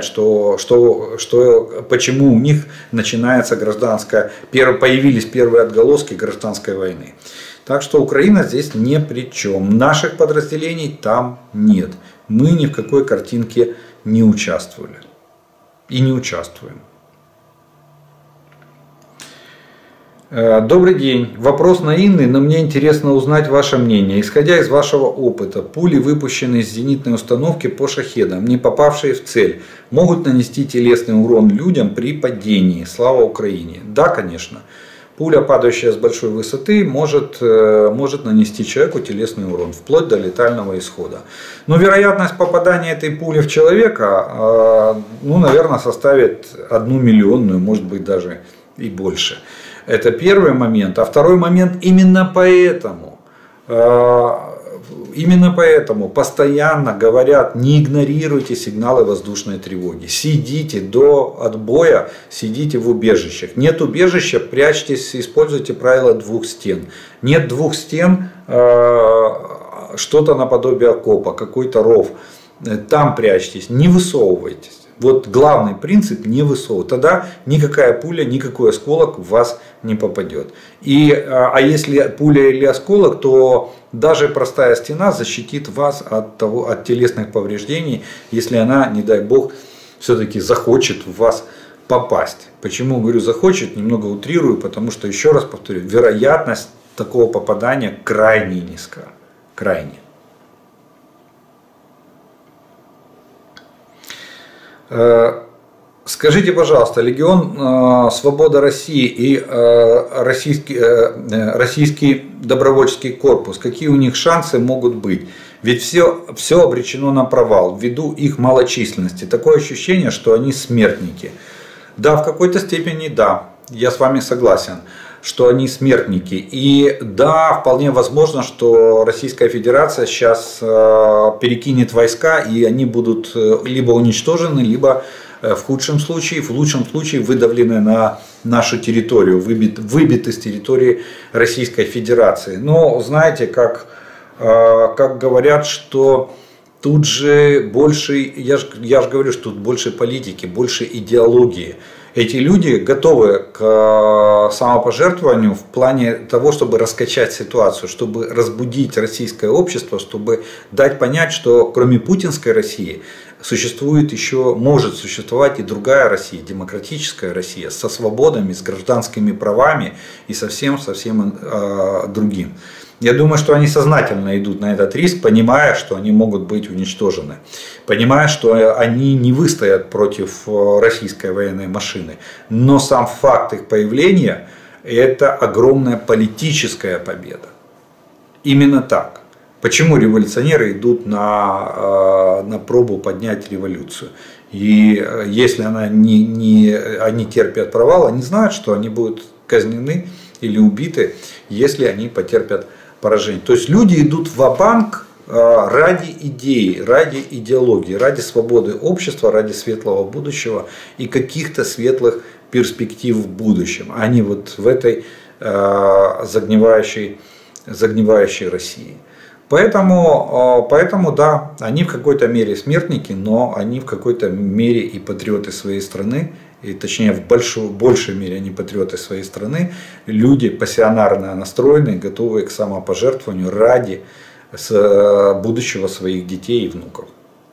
почему у них начинается появились первые отголоски гражданской войны. Так что Украина здесь ни при чем. Наших подразделений там нет. Мы ни в какой картинке не участвовали. И не участвуем. Добрый день. Вопрос наивный, но мне интересно узнать ваше мнение. Исходя из вашего опыта, пули, выпущенные с зенитной установки по шахедам, не попавшие в цель, могут нанести телесный урон людям при падении? Слава Украине. Да, конечно. Пуля, падающая с большой высоты, может нанести человеку телесный урон, вплоть до летального исхода. Но вероятность попадания этой пули в человека, наверное, составит 1 миллионную, может быть, даже и больше. Это первый момент. А второй момент, именно поэтому постоянно говорят: не игнорируйте сигналы воздушной тревоги. Сидите до отбоя, сидите в убежищах. Нет убежища, прячьтесь, используйте правило 2 стен. Нет 2 стен, что-то наподобие окопа, какой-то ров. Там прячьтесь, не высовывайтесь. Вот главный принцип: не высовывать. Тогда никакая пуля, никакой осколок в вас не попадет. А если пуля или осколок, то даже простая стена защитит вас от телесных повреждений, если она, не дай бог, все-таки захочет в вас попасть. Почему говорю захочет, немного утрирую, потому что, еще раз повторю, вероятность такого попадания крайне низка. Крайне. Скажите, пожалуйста, Легион Свобода России и Российский добровольческий корпус, какие у них шансы могут быть? Ведь все обречено на провал ввиду их малочисленности. Такое ощущение, что они смертники. Да, в какой-то степени да, я с вами согласен, что они смертники. И да, вполне возможно, что Российская Федерация сейчас перекинет войска, и они будут либо уничтожены, либо в худшем случае, в лучшем случае выдавлены на нашу территорию, выбиты с территории Российской Федерации. Но знаете, как говорят, что тут же больше, я же говорю, что тут больше политики, больше идеологии. Эти люди готовы к самопожертвованию в плане того, чтобы раскачать ситуацию, чтобы разбудить российское общество, чтобы дать понять, что кроме путинской России может существовать и другая Россия, демократическая Россия, со свободами, с гражданскими правами и совсем другим. Я думаю, что они сознательно идут на этот риск, понимая, что они могут быть уничтожены, понимая, что они не выстоят против российской военной машины. Но сам факт их появления – это огромная политическая победа. Именно так. Почему революционеры идут на пробу поднять революцию? И если они терпят провал, они знают, что они будут казнены или убиты, если они потерпят поражение. То есть люди идут ва-банк ради идеи, ради идеологии, ради свободы общества, ради светлого будущего и каких-то светлых перспектив в будущем, а не вот в этой загнивающей России. Поэтому да, они в какой-то мере смертники, но они в какой-то мере и патриоты своей страны, и точнее в большей мере они патриоты своей страны, люди пассионарно настроенные, готовые к самопожертвованию ради будущего своих детей и внуков.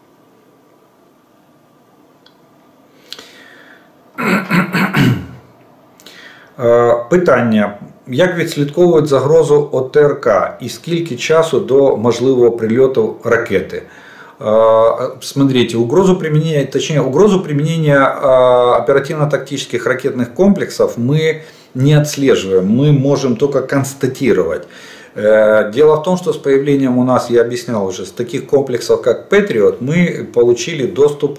Питання. Як відслідковують загрозу ОТРК і скільки часу до можливого прильоту ракети? Смотрите, угрозу применения оперативно-тактических ракетных комплексов мы не отслеживаем, мы можем только констатировать. Дело в том, что с появлением у нас, я объяснял уже, с таких комплексов как Patriot мы получили доступ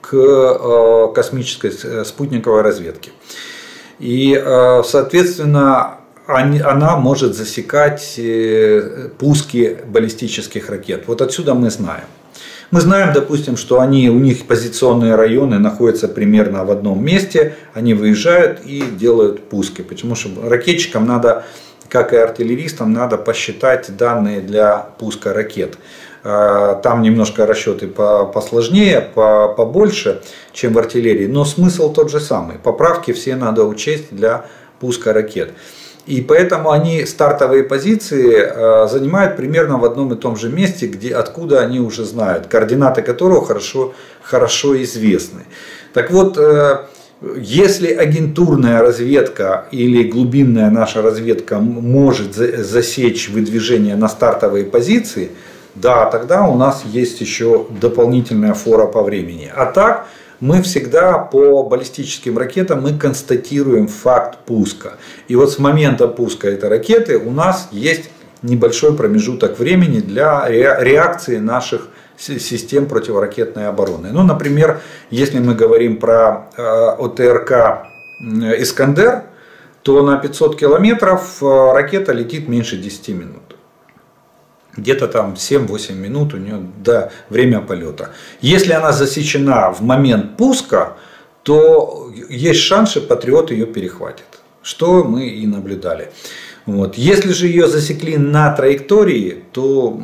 к космической спутниковой разведке. И, соответственно, она может засекать пуски баллистических ракет. Вот отсюда мы знаем. Мы знаем, допустим, что у них позиционные районы находятся примерно в одном месте, они выезжают и делают пуски, потому что ракетчикам надо, как и артиллеристам, надо посчитать данные для пуска ракет. Там немножко расчеты посложнее, побольше, чем в артиллерии, но смысл тот же самый. Поправки все надо учесть для пуска ракет. И поэтому они стартовые позиции занимают примерно в одном и том же месте, откуда они уже знают, координаты которого хорошо известны. Так вот, если агентурная разведка или глубинная наша разведка может засечь выдвижение на стартовые позиции, да, тогда у нас есть еще дополнительная фора по времени. А так, мы всегда по баллистическим ракетам мы констатируем факт пуска. И вот с момента пуска этой ракеты у нас есть небольшой промежуток времени для реакции наших систем противоракетной обороны. Ну, например, если мы говорим про ОТРК «Искандер», то на 500 километров ракета летит меньше 10 минут. Где-то там 7-8 минут у нее до время полета. Если она засечена в момент пуска, то есть шанс, что Патриот ее перехватит. Что мы и наблюдали. Вот. Если же ее засекли на траектории, то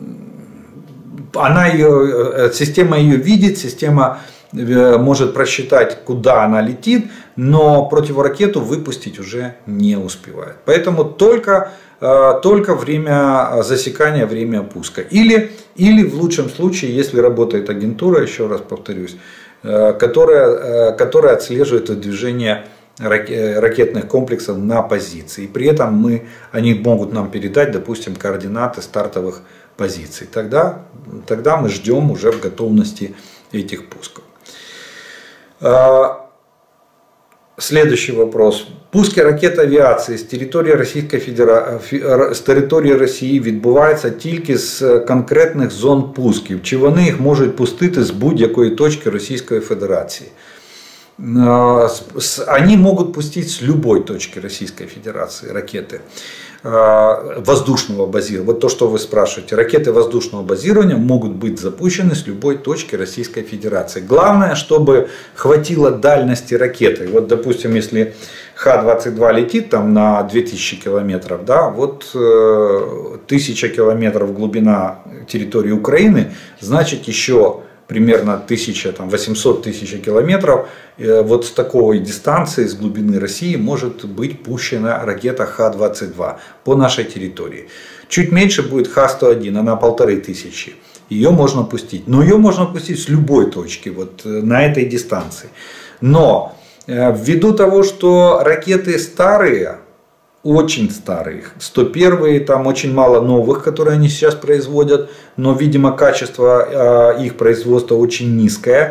система ее видит, система может просчитать, куда она летит, но противоракету выпустить уже не успевает. Поэтому только время засекания, время пуска. Или в лучшем случае, если работает агентура, еще раз повторюсь, которая отслеживает движение ракетных комплексов на позиции. И при этом они могут нам передать, допустим, координаты стартовых позиций. Тогда мы ждем уже в готовности этих пусков. Следующий вопрос. Пуски ракет авіації з території Росії відбуваються тільки з конкретних зон пусків. Чи вони їх можуть пустити з будь-якої точки Російської Федерации? Они могут пустить с любой точки Российской Федерации ракеты воздушного базирования. Вот то, что вы спрашиваете. Ракеты воздушного базирования могут быть запущены с любой точки Российской Федерации. Главное, чтобы хватило дальности ракеты. Вот, допустим, если Х-22 летит там на 2000 километров, да, вот 1000 километров глубина территории Украины, значит еще примерно 800 тысяч километров, вот с такой дистанции, с глубины России может быть пущена ракета Х-22 по нашей территории. Чуть меньше будет Х-101, она 1500. Ее можно пустить. Но ее можно пустить с любой точки вот на этой дистанции. Но ввиду того, что ракеты старые, очень старые, 101-е, там очень мало новых, которые они сейчас производят, но, видимо, качество их производства очень низкое.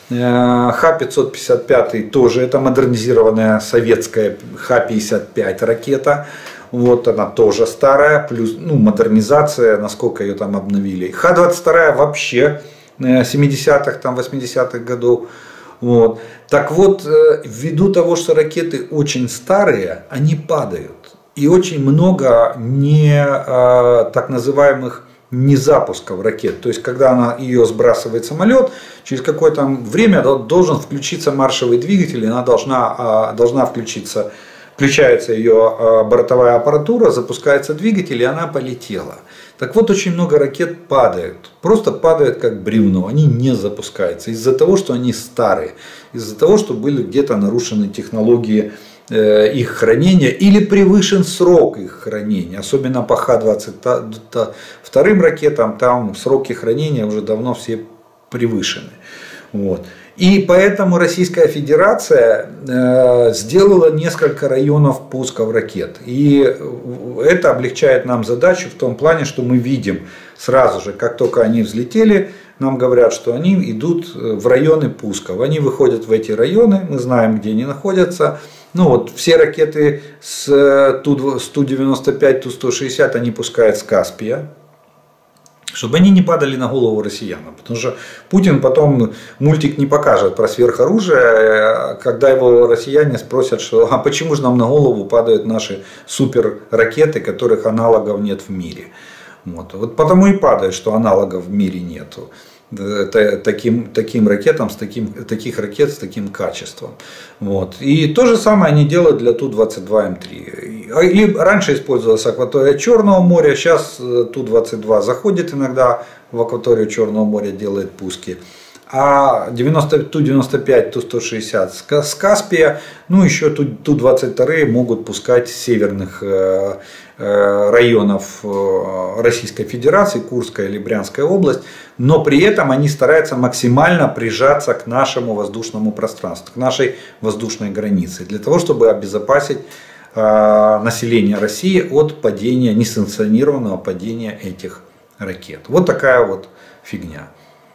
Х-555 тоже это модернизированная советская Х-55 ракета. Вот она тоже старая, плюс модернизация, насколько ее там обновили. Х-22 вообще 70-х, 80-х годов. Вот. Так вот, ввиду того, что ракеты очень старые, они падают. И очень много так называемых незапусков ракет. То есть, когда ее сбрасывает самолет, через какое-то время должен включиться маршевый двигатель, и она должна включиться. Включается ее бортовая аппаратура, запускается двигатель, и она полетела. Так вот, очень много ракет падают. Просто падают как бревно. Они не запускаются. Из-за того, что они старые. Из-за того, что были где-то нарушены технологии их хранения или превышен срок их хранения. Особенно по Х-22 ракетам, там сроки хранения уже давно все превышены. Вот. И поэтому Российская Федерация сделала несколько районов пусков ракет. И это облегчает нам задачу в том плане, что мы видим сразу же, как только они взлетели, нам говорят, что они идут в районы пусков. Они выходят в эти районы, мы знаем, где они находятся. Ну вот все ракеты с Ту-95, Ту-160 они пускают с Каспия. Чтобы они не падали на голову россиянам. Потому что Путин потом мультик не покажет про сверхоружие, когда его россияне спросят, что, а почему же нам на голову падают наши суперракеты, которых аналогов нет в мире. Вот потому и падает, что аналогов в мире нету. Таким ракетам, таких ракет с таким качеством. Вот. И то же самое они делают для Ту-22М3. Раньше использовалась акватория Черного моря, сейчас Ту-22 заходит иногда в акваторию Черного моря, делает пуски. А Ту-95, Ту-160 с Каспия, ну еще Ту-22 могут пускать с северных районов Российской Федерации, Курская или Брянская область, но при этом они стараются максимально прижаться к нашему воздушному пространству, к нашей воздушной границе, для того, чтобы обезопасить население России от падения, несанкционированного падения этих ракет. Вот такая вот фигня.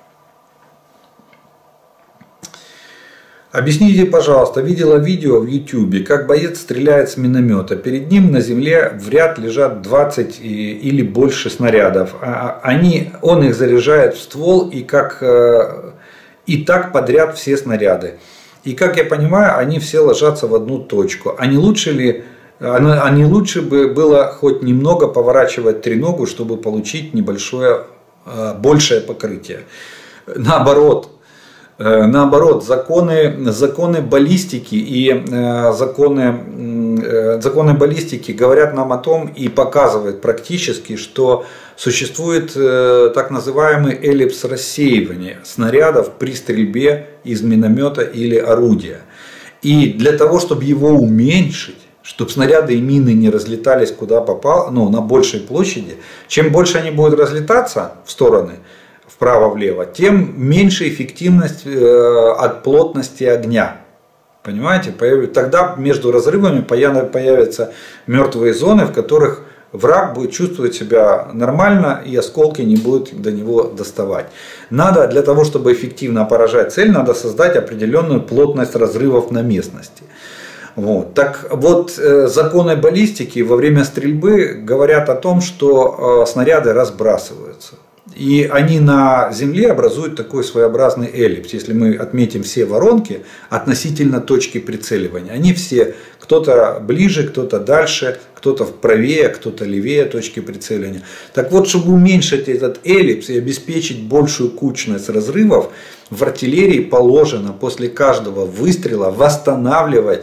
Объясните, пожалуйста, видела видео в YouTube, как боец стреляет с миномета. Перед ним на земле в ряд лежат 20 или больше снарядов. Он их заряжает в ствол и так подряд все снаряды. И как я понимаю, они все ложатся в одну точку. А не лучше бы было хоть немного поворачивать треногу, чтобы получить большее покрытие? Наоборот, законы баллистики и законы баллистики говорят нам о том и показывают практически, что существует так называемый эллипс рассеивания снарядов при стрельбе из миномета или орудия. И для того, чтобы его уменьшить, чтобы снаряды и мины не разлетались куда попало, на большей площади, чем больше они будут разлетаться в стороны, вправо-влево, тем меньше эффективность от плотности огня. Понимаете? Тогда между разрывами появятся мертвые зоны, в которых враг будет чувствовать себя нормально и осколки не будут до него доставать. Для того, чтобы эффективно поражать цель, надо создать определенную плотность разрывов на местности. Вот. Так вот, законы баллистики во время стрельбы говорят о том, что снаряды разбрасываются. И они на Земле образуют такой своеобразный эллипс. Если мы отметим все воронки относительно точки прицеливания, они все, кто-то ближе, кто-то дальше, кто-то правее, кто-то левее точки прицеливания. Так вот, чтобы уменьшить этот эллипс и обеспечить большую кучность разрывов, в артиллерии положено после каждого выстрела восстанавливать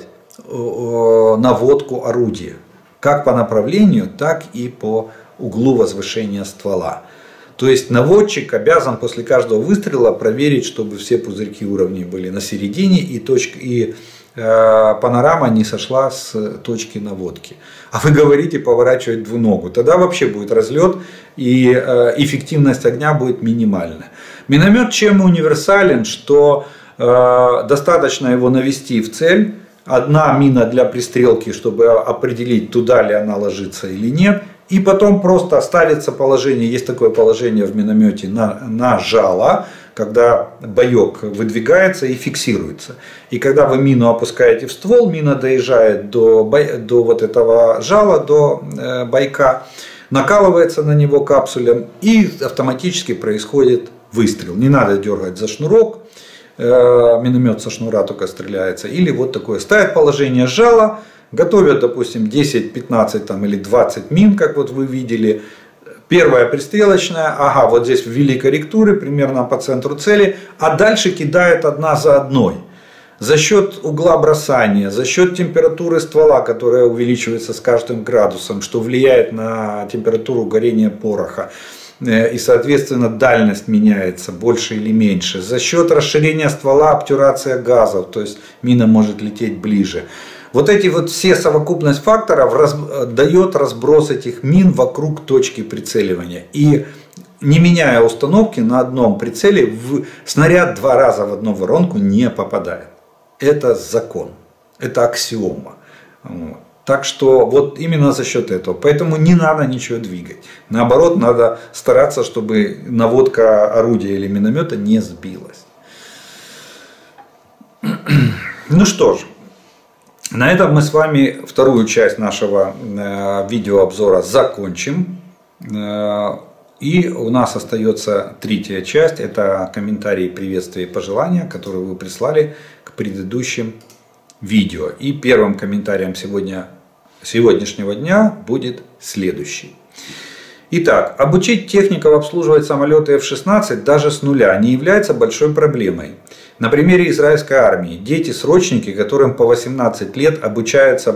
наводку орудия. Как по направлению, так и по углу возвышения ствола. То есть наводчик обязан после каждого выстрела проверить, чтобы все пузырьки уровней были на середине и панорама не сошла с точки наводки. А вы говорите поворачивать двуногу. Тогда вообще будет разлет и эффективность огня будет минимальная. Миномет чем универсален, что достаточно его навести в цель. Одна мина для пристрелки, чтобы определить, туда ли она ложится или нет. И потом просто ставится положение, есть такое положение в миномете на жало, когда боек выдвигается и фиксируется. И когда вы мину опускаете в ствол, мина доезжает до вот этого жала, до бойка, накалывается на него капсулем и автоматически происходит выстрел. Не надо дергать за шнурок, миномет со шнура только стреляется. Или вот такое, ставит положение жала, готовят, допустим, 10, 15 там, или 20 мин, как вот вы видели. Первая пристрелочная, ага, вот здесь ввели корректуры примерно по центру цели, а дальше кидают одна за одной. За счет угла бросания, за счет температуры ствола, которая увеличивается с каждым градусом, что влияет на температуру горения пороха. И, соответственно, дальность меняется больше или меньше. За счет расширения ствола, обтюрация газов, то есть мина может лететь ближе. Вот эти вот все совокупность факторов дает разброс этих мин вокруг точки прицеливания. И не меняя установки на одном прицеле, снаряд 2 раза в одну воронку не попадает. Это закон, это аксиома. Вот. Так что вот именно за счет этого. Поэтому не надо ничего двигать. Наоборот, надо стараться, чтобы наводка орудия или миномета не сбилась. Ну что ж. На этом мы с вами вторую часть нашего видеообзора закончим. И у нас остается третья часть. Это комментарии, приветствия и пожелания, которые вы прислали к предыдущим видео. И первым комментарием сегодняшнего дня будет следующий. Итак, обучить техников обслуживать самолеты F-16 даже с нуля не является большой проблемой. На примере израильской армии дети-срочники, которым по 18 лет обучаются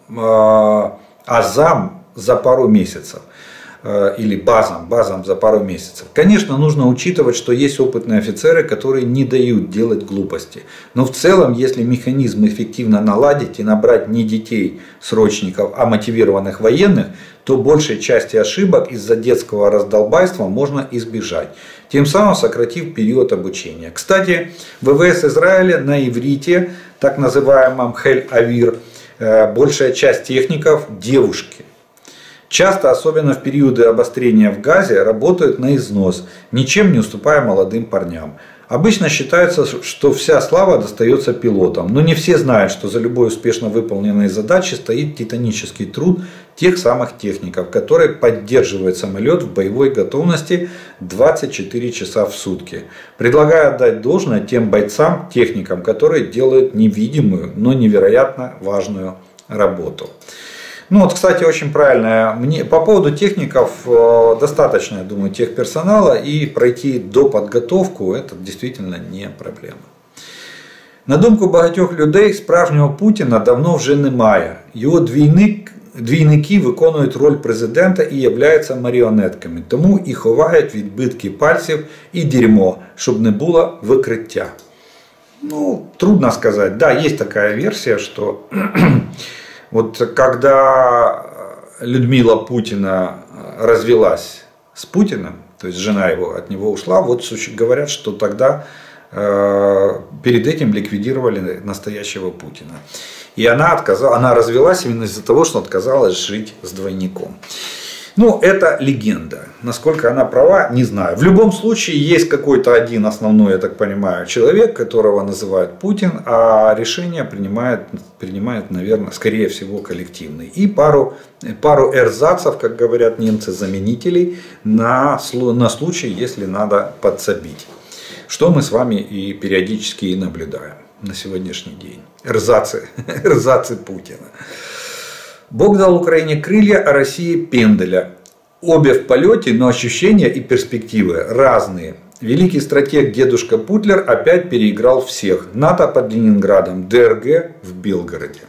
азам за пару месяцев. Или базам за пару месяцев. Конечно, нужно учитывать, что есть опытные офицеры, которые не дают делать глупости. Но в целом, если механизм эффективно наладить и набрать не детей-срочников, а мотивированных военных, то большей части ошибок из-за детского раздолбайства можно избежать, тем самым сократив период обучения. Кстати, ВВС Израиля на иврите, так называемом Хель-Авир, большая часть техников – девушки. Часто, особенно в периоды обострения в Газе, работают на износ, ничем не уступая молодым парням. Обычно считается, что вся слава достается пилотам, но не все знают, что за любой успешно выполненной задачей стоит титанический труд тех самых техников, которые поддерживают самолет в боевой готовности 24 часа в сутки. Предлагаю отдать должное тем бойцам, техникам, которые делают невидимую, но невероятно важную работу. Ну вот, кстати, очень правильно. По поводу техников достаточно, я думаю, техперсонала, и пройти доподготовку это действительно не проблема. На думку багатьох людей, справжнього Путіна давно вже немає. Його двійники виконують роль президента і являються маріонетками, тому і ховають відбитки пальців і дерьмо, щоб не було викриття. Ну, трудно сказать. Да, есть такая версия, что вот когда Людмила Путина развелась с Путиным, то есть жена его от него ушла, вот говорят, что тогда перед этим ликвидировали настоящего Путина. И она развелась именно из-за того, что отказалась жить с двойником. Ну, это легенда. Насколько она права, не знаю. В любом случае, есть какой-то один основной, я так понимаю, человек, которого называют Путин, а решение принимает, наверное, скорее всего, коллективный. И пару эрзацев, как говорят немцы, заменителей на случай, если надо подсобить. Что мы с вами и периодически и наблюдаем на сегодняшний день. Эрзацы Путина. Бог дал Украине крылья, а России пенделя. Обе в полете, но ощущения и перспективы разные. Великий стратег дедушка Путлер опять переиграл всех. НАТО под Ленинградом, ДРГ в Белгороде.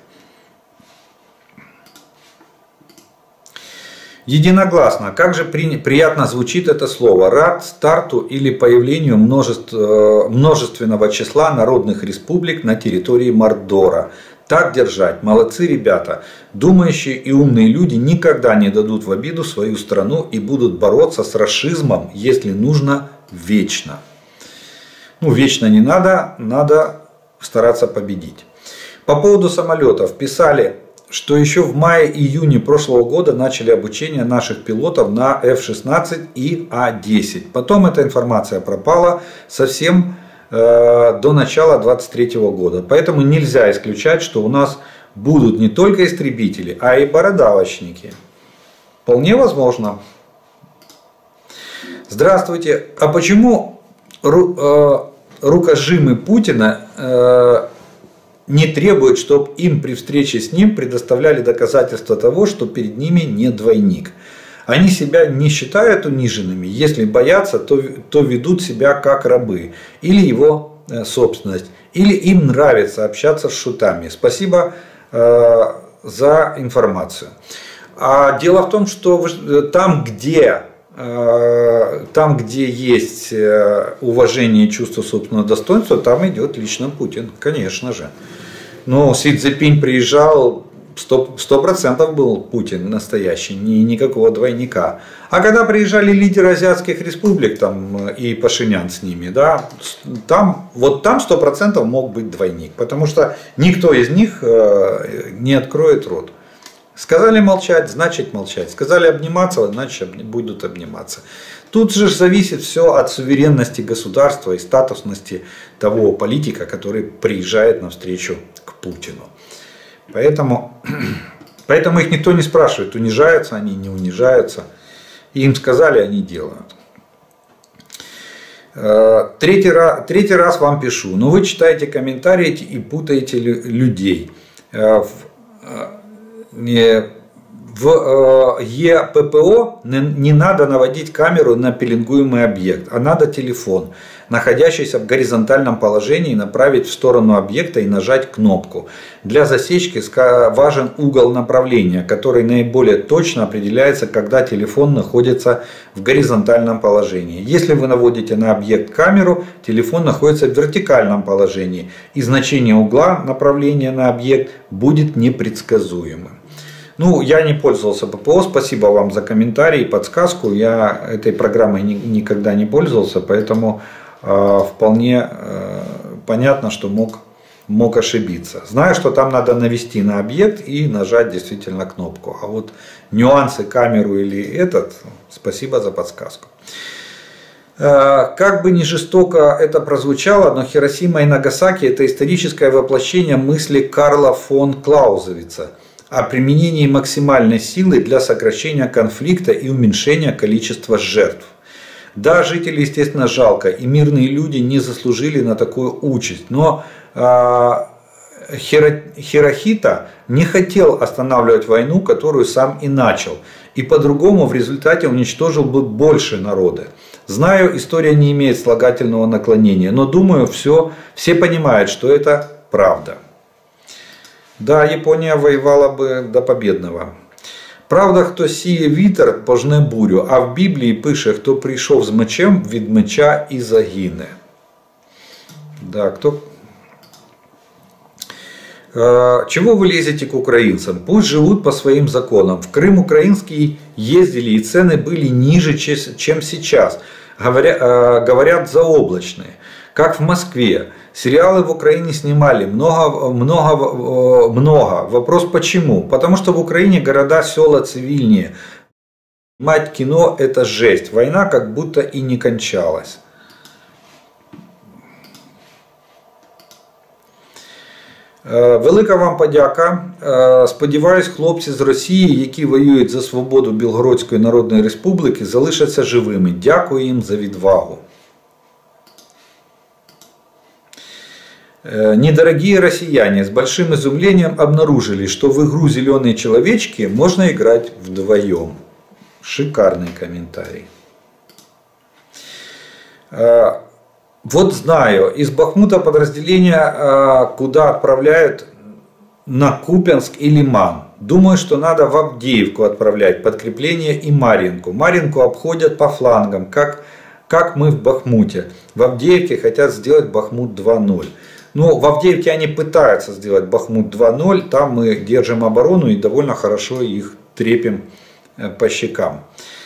Единогласно. Как же приятно звучит это слово. Рад старту или появлению множественного числа народных республик на территории Мордора. Так держать. Молодцы ребята. Думающие и умные люди никогда не дадут в обиду свою страну и будут бороться с рашизмом, если нужно, вечно. Ну, вечно не надо, надо стараться победить. По поводу самолетов. Писали, что еще в мае-июне прошлого года начали обучение наших пилотов на F-16 и А-10. Потом эта информация пропала совсем до начала 2023 года. Поэтому нельзя исключать, что у нас будут не только истребители, а и бородавочники. Вполне возможно. Здравствуйте. А почему рукожимы Путина не требуют, чтобы им при встрече с ним предоставляли доказательства того, что перед ними не двойник? Они себя не считают униженными, если боятся, то ведут себя как рабы или его собственность, или им нравится общаться с шутами. Спасибо за информацию. А дело в том, что там, где есть уважение и чувство собственного достоинства, там идет лично Путин, конечно же. Но Си Цзиньпинь приезжал, 100% был Путин настоящий, никакого двойника. А когда приезжали лидеры азиатских республик там, и Пашинян с ними, да, там 100% мог быть двойник. Потому что никто из них не откроет рот. Сказали молчать, значит молчать. Сказали обниматься, значит будут обниматься. Тут же зависит все от суверенности государства и статусности того политика, который приезжает навстречу к Путину. Поэтому их никто не спрашивает, унижаются они, не унижаются. Им сказали, они делают. Третий раз вам пишу, но вы читаете комментарии и путаете людей. В ЕППО не надо наводить камеру на пеленгуемый объект, а надо телефон, находящийся в горизонтальном положении, направить в сторону объекта и нажать кнопку. Для засечки важен угол направления, который наиболее точно определяется, когда телефон находится в горизонтальном положении. Если вы наводите на объект камеру, телефон находится в вертикальном положении, и значение угла направления на объект будет непредсказуемым. Ну, я не пользовался ППО, спасибо вам за комментарий и подсказку. Я этой программой никогда не пользовался, поэтому вполне понятно, что мог ошибиться. Знаю, что там надо навести на объект и нажать действительно кнопку. А вот нюансы, камеру или спасибо за подсказку. Как бы ни жестоко это прозвучало, но Хиросима и Нагасаки — это историческое воплощение мысли Карла фон Клаузевица о применении максимальной силы для сокращения конфликта и уменьшения количества жертв. Да, жителей, естественно, жалко, и мирные люди не заслужили на такую участь, но Хирохита не хотел останавливать войну, которую сам и начал, и по-другому в результате уничтожил бы больше народа. Знаю, история не имеет слагательного наклонения, но думаю, все понимают, что это правда. Да, Япония воевала бы до победного. Правда, хто сіє вітер, пожне бурю, а в Біблії пише, хто прийшов з мечем, від меча і загине. Да, Чего вы лезете к украинцам? Пусть живут по своим законам. В Крым украинские ездили, и цены были ниже, чем сейчас. Говорят, заоблачные. Как в Москве. Сериалы в Украине снимали много. Вопрос почему? Потому что в Украине города, села цивильнее. Снимать кино – это жесть. Война как будто и не кончалась. Велика вам подяка. Сподіваюсь, хлопці з Росії, які воюють за свободу Білгородської Народної Республіки, залишаться живими. Дякую їм за відвагу. Недорогие россияне с большим изумлением обнаружили, что в игру «Зеленые человечки» можно играть вдвоем. Шикарный комментарий. Вот знаю, из Бахмута подразделения куда отправляют? На Купянск и Лиман. Думаю, что надо в Авдеевку отправлять подкрепление и Марьинку. Марьинку обходят по флангам, как мы в Бахмуте. В Авдеевке хотят сделать Бахмут 2.0. Ну, в Авдеевке они пытаются сделать Бахмут 2.0. Там мы держим оборону и довольно хорошо их трепим по щекам.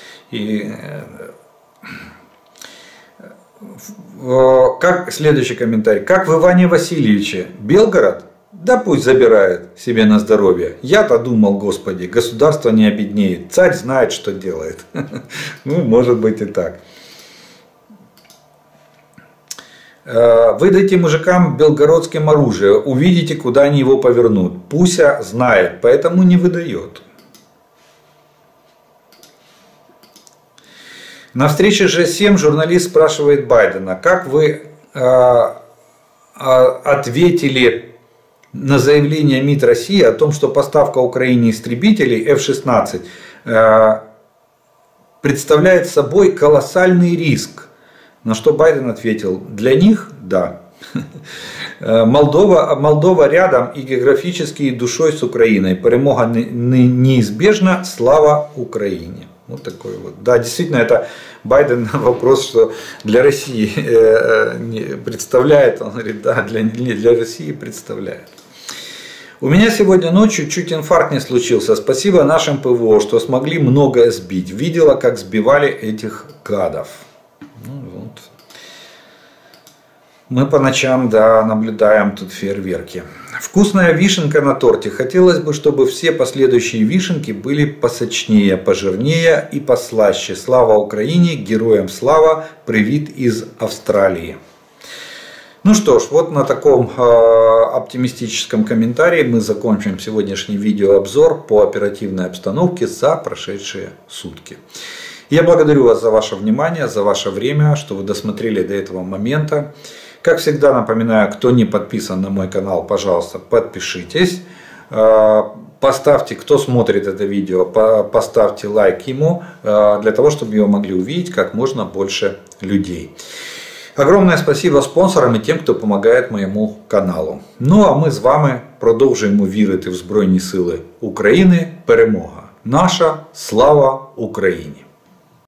Следующий комментарий. Как в Иване Васильевиче. Белгород? Да пусть забирает себе на здоровье. Я-то думал, Господи, государство не обеднеет. Царь знает, что делает. Ну, может быть и так. Выдайте мужикам белгородским оружие. Увидите, куда они его повернут. Пуся знает, поэтому не выдает. На встрече G7 журналист спрашивает Байдена, как вы ответили на заявление МИД России о том, что поставка Украине истребителей F-16 представляет собой колоссальный риск. На что Байден ответил, для них да. Молдова рядом и географически, и душой с Украиной. Перемога неизбежна, слава Украине. Вот такой вот. Да, действительно, это Байден вопрос, что для России представляет. Он говорит, да, для России представляет. У меня сегодня ночью чуть инфаркт не случился. Спасибо нашим ПВО, что смогли многое сбить. Видела, как сбивали этих гадов. Ну, вот. Мы по ночам, да, наблюдаем тут фейерверки. Вкусная вишенка на торте. Хотелось бы, чтобы все последующие вишенки были посочнее, пожирнее и послаще. Слава Украине, героям слава, привет из Австралии. Ну что ж, вот на таком оптимистическом комментарии мы закончим сегодняшний видеообзор по оперативной обстановке за прошедшие сутки. Я благодарю вас за ваше внимание, за ваше время, что вы досмотрели до этого момента. Как всегда напоминаю, кто не подписан на мой канал, пожалуйста, подпишитесь. Поставьте, кто смотрит это видео, поставьте лайк ему, для того, чтобы его могли увидеть как можно больше людей. Огромное спасибо спонсорам и тем, хто допомагає моєму каналу. Ну а ми з вами продовжуємо вірити в Збройні Сили України. Перемога наша, слава Україні!